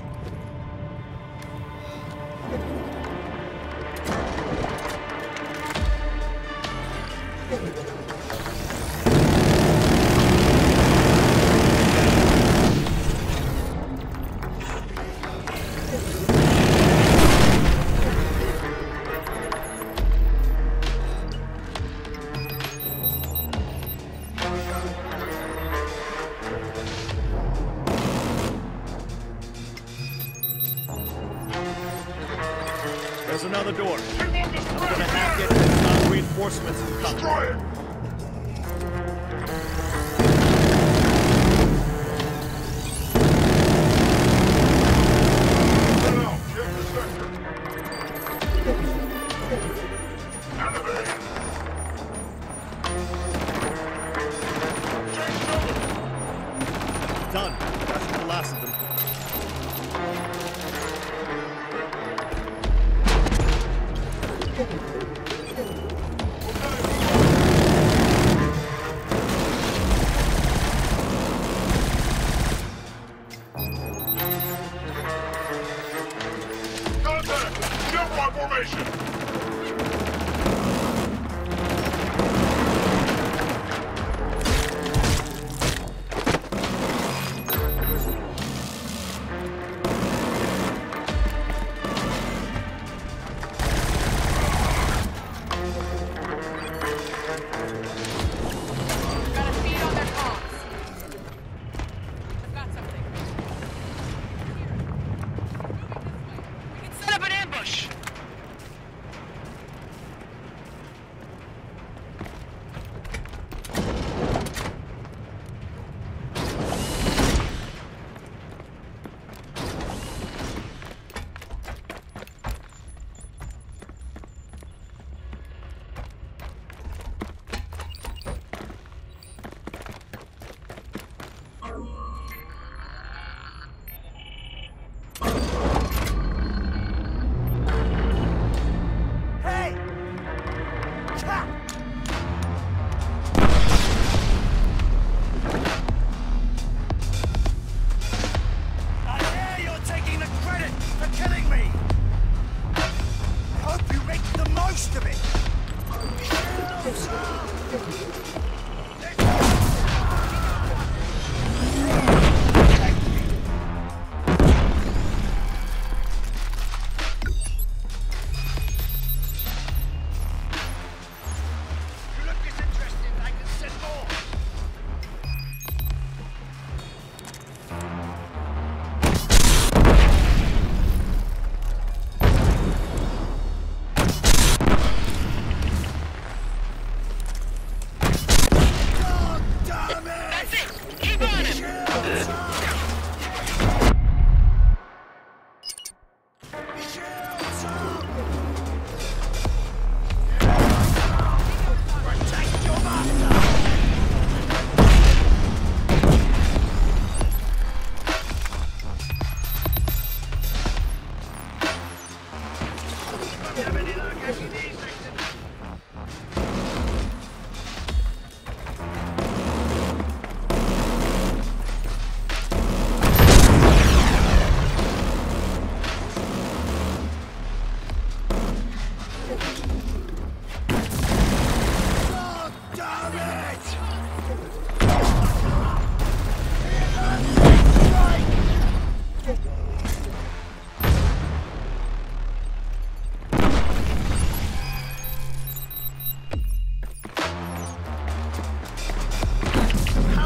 There's another door. I'm gonna hack it and stop reinforcements from coming. Destroy it!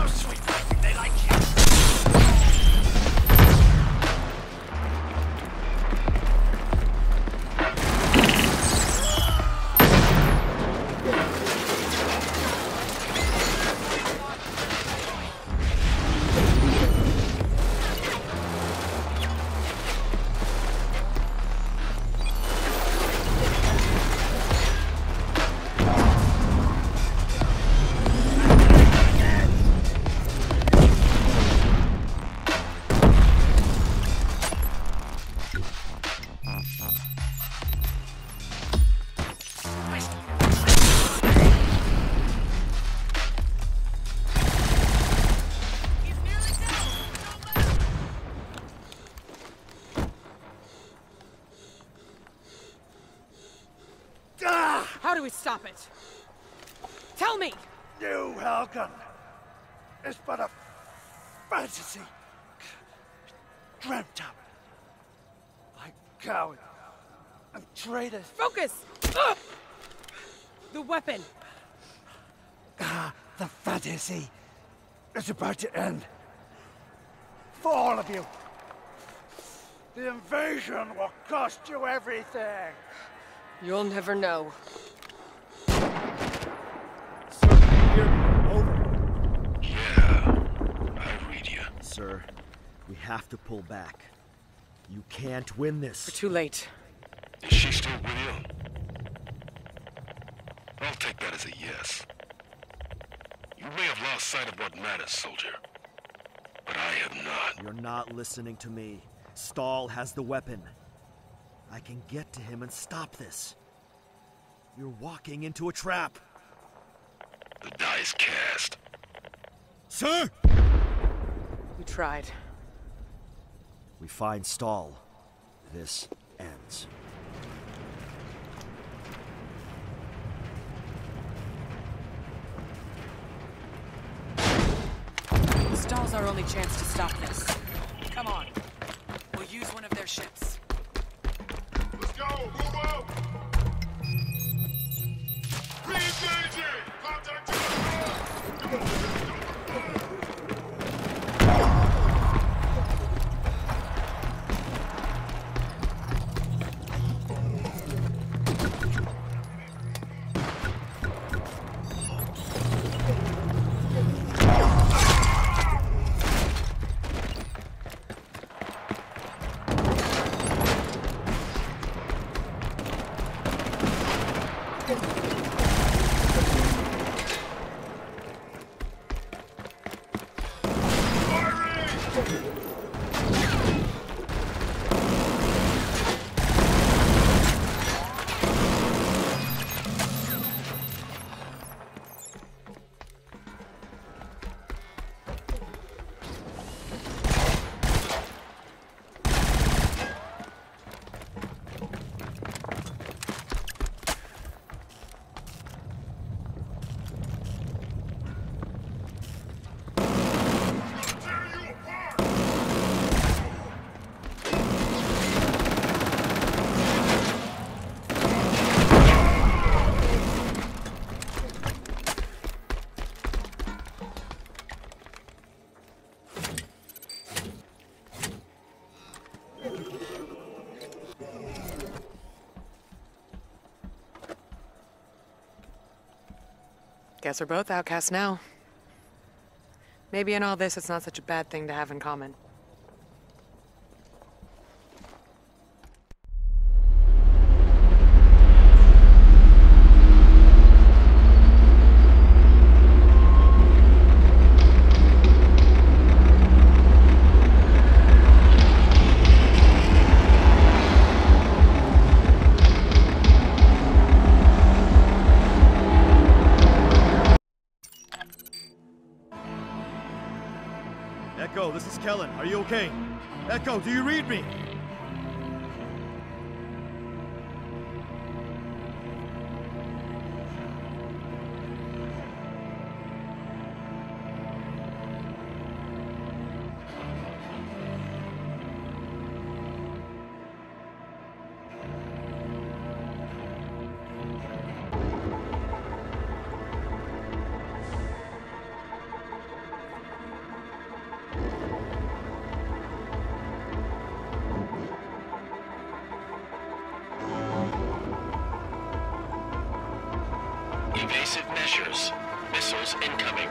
Oh, sweet. They like you.
How do we stop it? Tell me!
New Helgen is but a fantasy. Dreamt of by cowards and traitors.
Focus! Ugh! The weapon!
Ah, the fantasy is about to end. For all of you. The invasion will cost you everything.
You'll never know.
Yeah, I read you.
Sir, we have to pull back. You can't win this.
We're too late.
Is she still with you? I'll take that as a yes. You may have lost sight of what matters, soldier. But I have not.
You're not listening to me. Stahl has the weapon. I can get to him and stop this. You're walking into a trap.
The die is cast.
Sir!
We tried.
We find Stahl. This ends.
Stahl's our only chance to stop this. Come on. We'll use one of their ships.
Let's go! Move out! Re-engaging! Contact to the front!
Guess we're both outcasts now. Maybe in all this, it's not such a bad thing to have in common.
Echo, this is Kellen. Are you okay? Echo, do you read me?
Glaciers. Missiles incoming.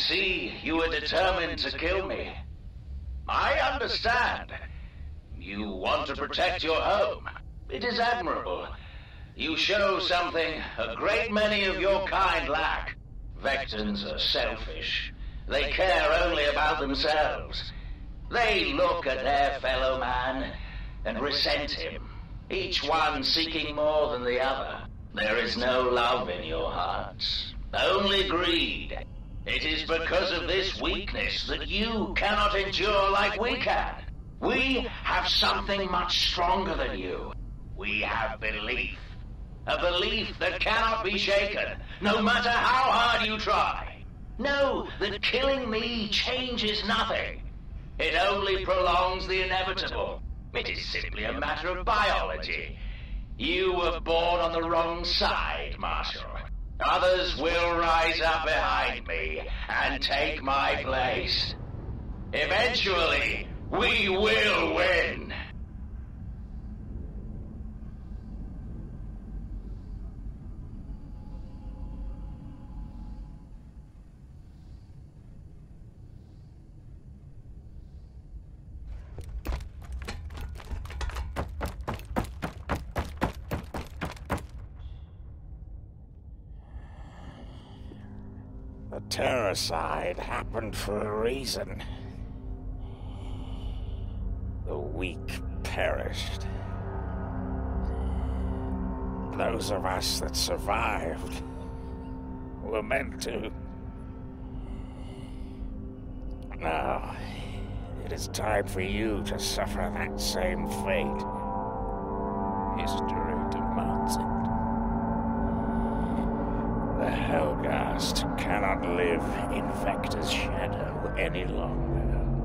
see you were determined to kill me. I understand. You want to protect your home. It is admirable. You show something a great many of your kind lack. Vectans are selfish. They care only about themselves. They look at their fellow man and resent him, each one seeking more than the other. There is no love in your hearts, only greed. It is because of this weakness that you cannot endure like we can. We have something much stronger than you. We have belief. A belief that cannot be shaken, no matter how hard you try. Know that killing me changes nothing. It only prolongs the inevitable. It is simply a matter of biology. You were born on the wrong side, Marshal. Others will rise up behind me and take my place. Eventually, we will win.
The Terracide happened for a reason. The weak perished. Those of us that survived were meant to. Now, it is time for you to suffer that same fate. History demands it. The Helghast cannot live in Vector's shadow any longer.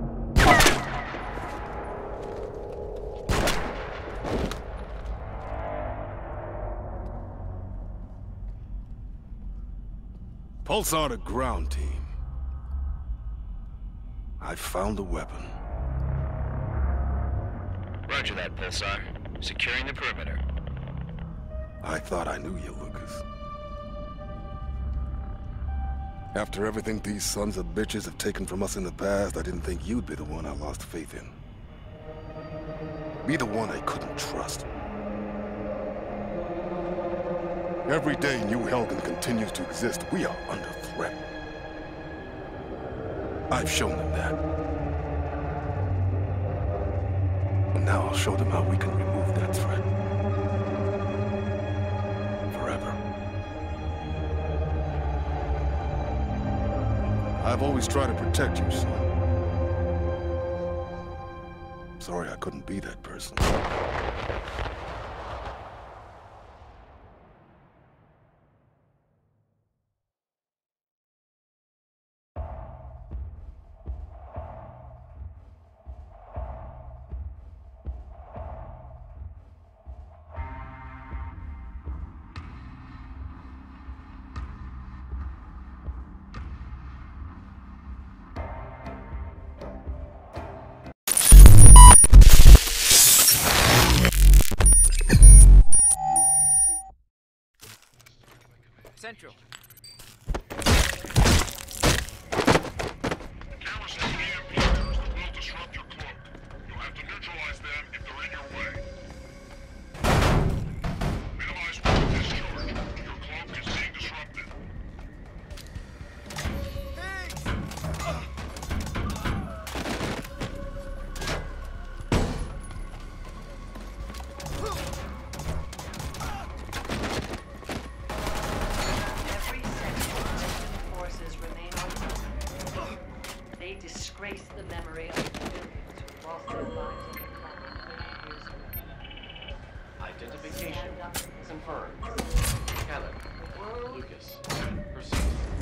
Pulsar to ground team. I found the weapon.
Roger that, Pulsar. Securing the perimeter.
I thought I knew you, Lucas. After everything these sons of bitches have taken from us in the past, I didn't think you'd be the one I lost faith in. Be the one I couldn't trust. Every day New Helghan continues to exist, we are under threat. I've shown them that. And now I'll show them how we can remove that threat. Forever. I've always tried to protect you, son. Sorry I couldn't be that person.
Central.
Cameras have E M P mirrors that will disrupt your cloak. You'll have to neutralize them if they're in your way. Minimize risk of discharge. Your cloak is being disrupted.
Disgrace the memory of the millions who lost their lives in the conflict years ago.
Identification confirmed. Callan, Lucas, proceed.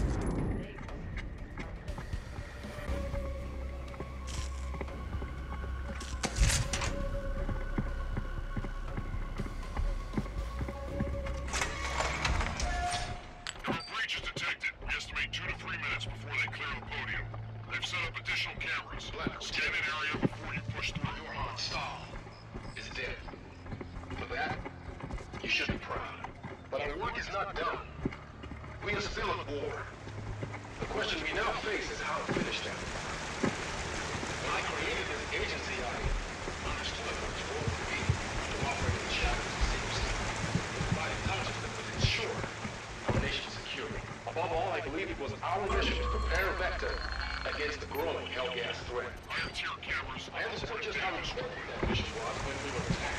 Your breach is detected. We estimate two to three minutes before they clear the podium. They've set up additional cameras. Scan an area before you push through. Your hostile
is dead. For that, you should be proud. But our work is not done. We are still at war. The question we now face is how to finish them. When I created this agency, I understood what its role would be to operate in the shadows of secrecy, to provide intelligence that would ensure our nation's security. Above all, I believed it was our mission to prepare Vector against the growing Hellgas threat.
I have tear cameras.
I understood just how important that mission was when we were attacked.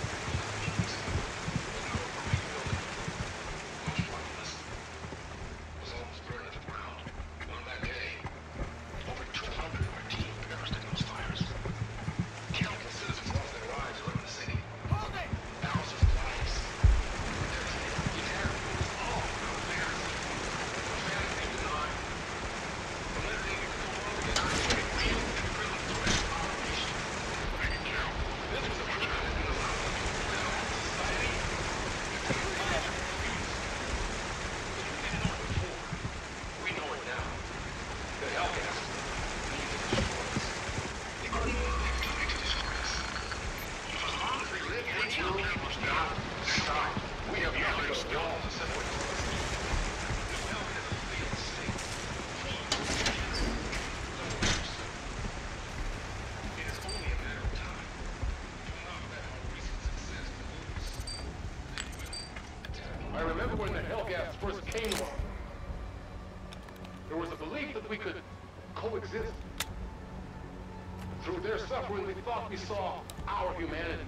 I remember when the Hellgas first came along, there was a belief that we could coexist. Through their suffering, we thought we saw our humanity.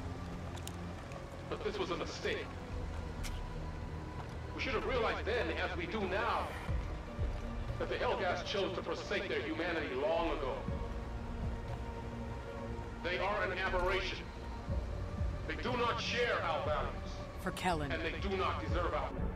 But this was a mistake. We should have realized then, as we do now, that the Hellgas chose to forsake their humanity long ago. They are an aberration. They do not share our values.
For Kellen.
And they do not deserve our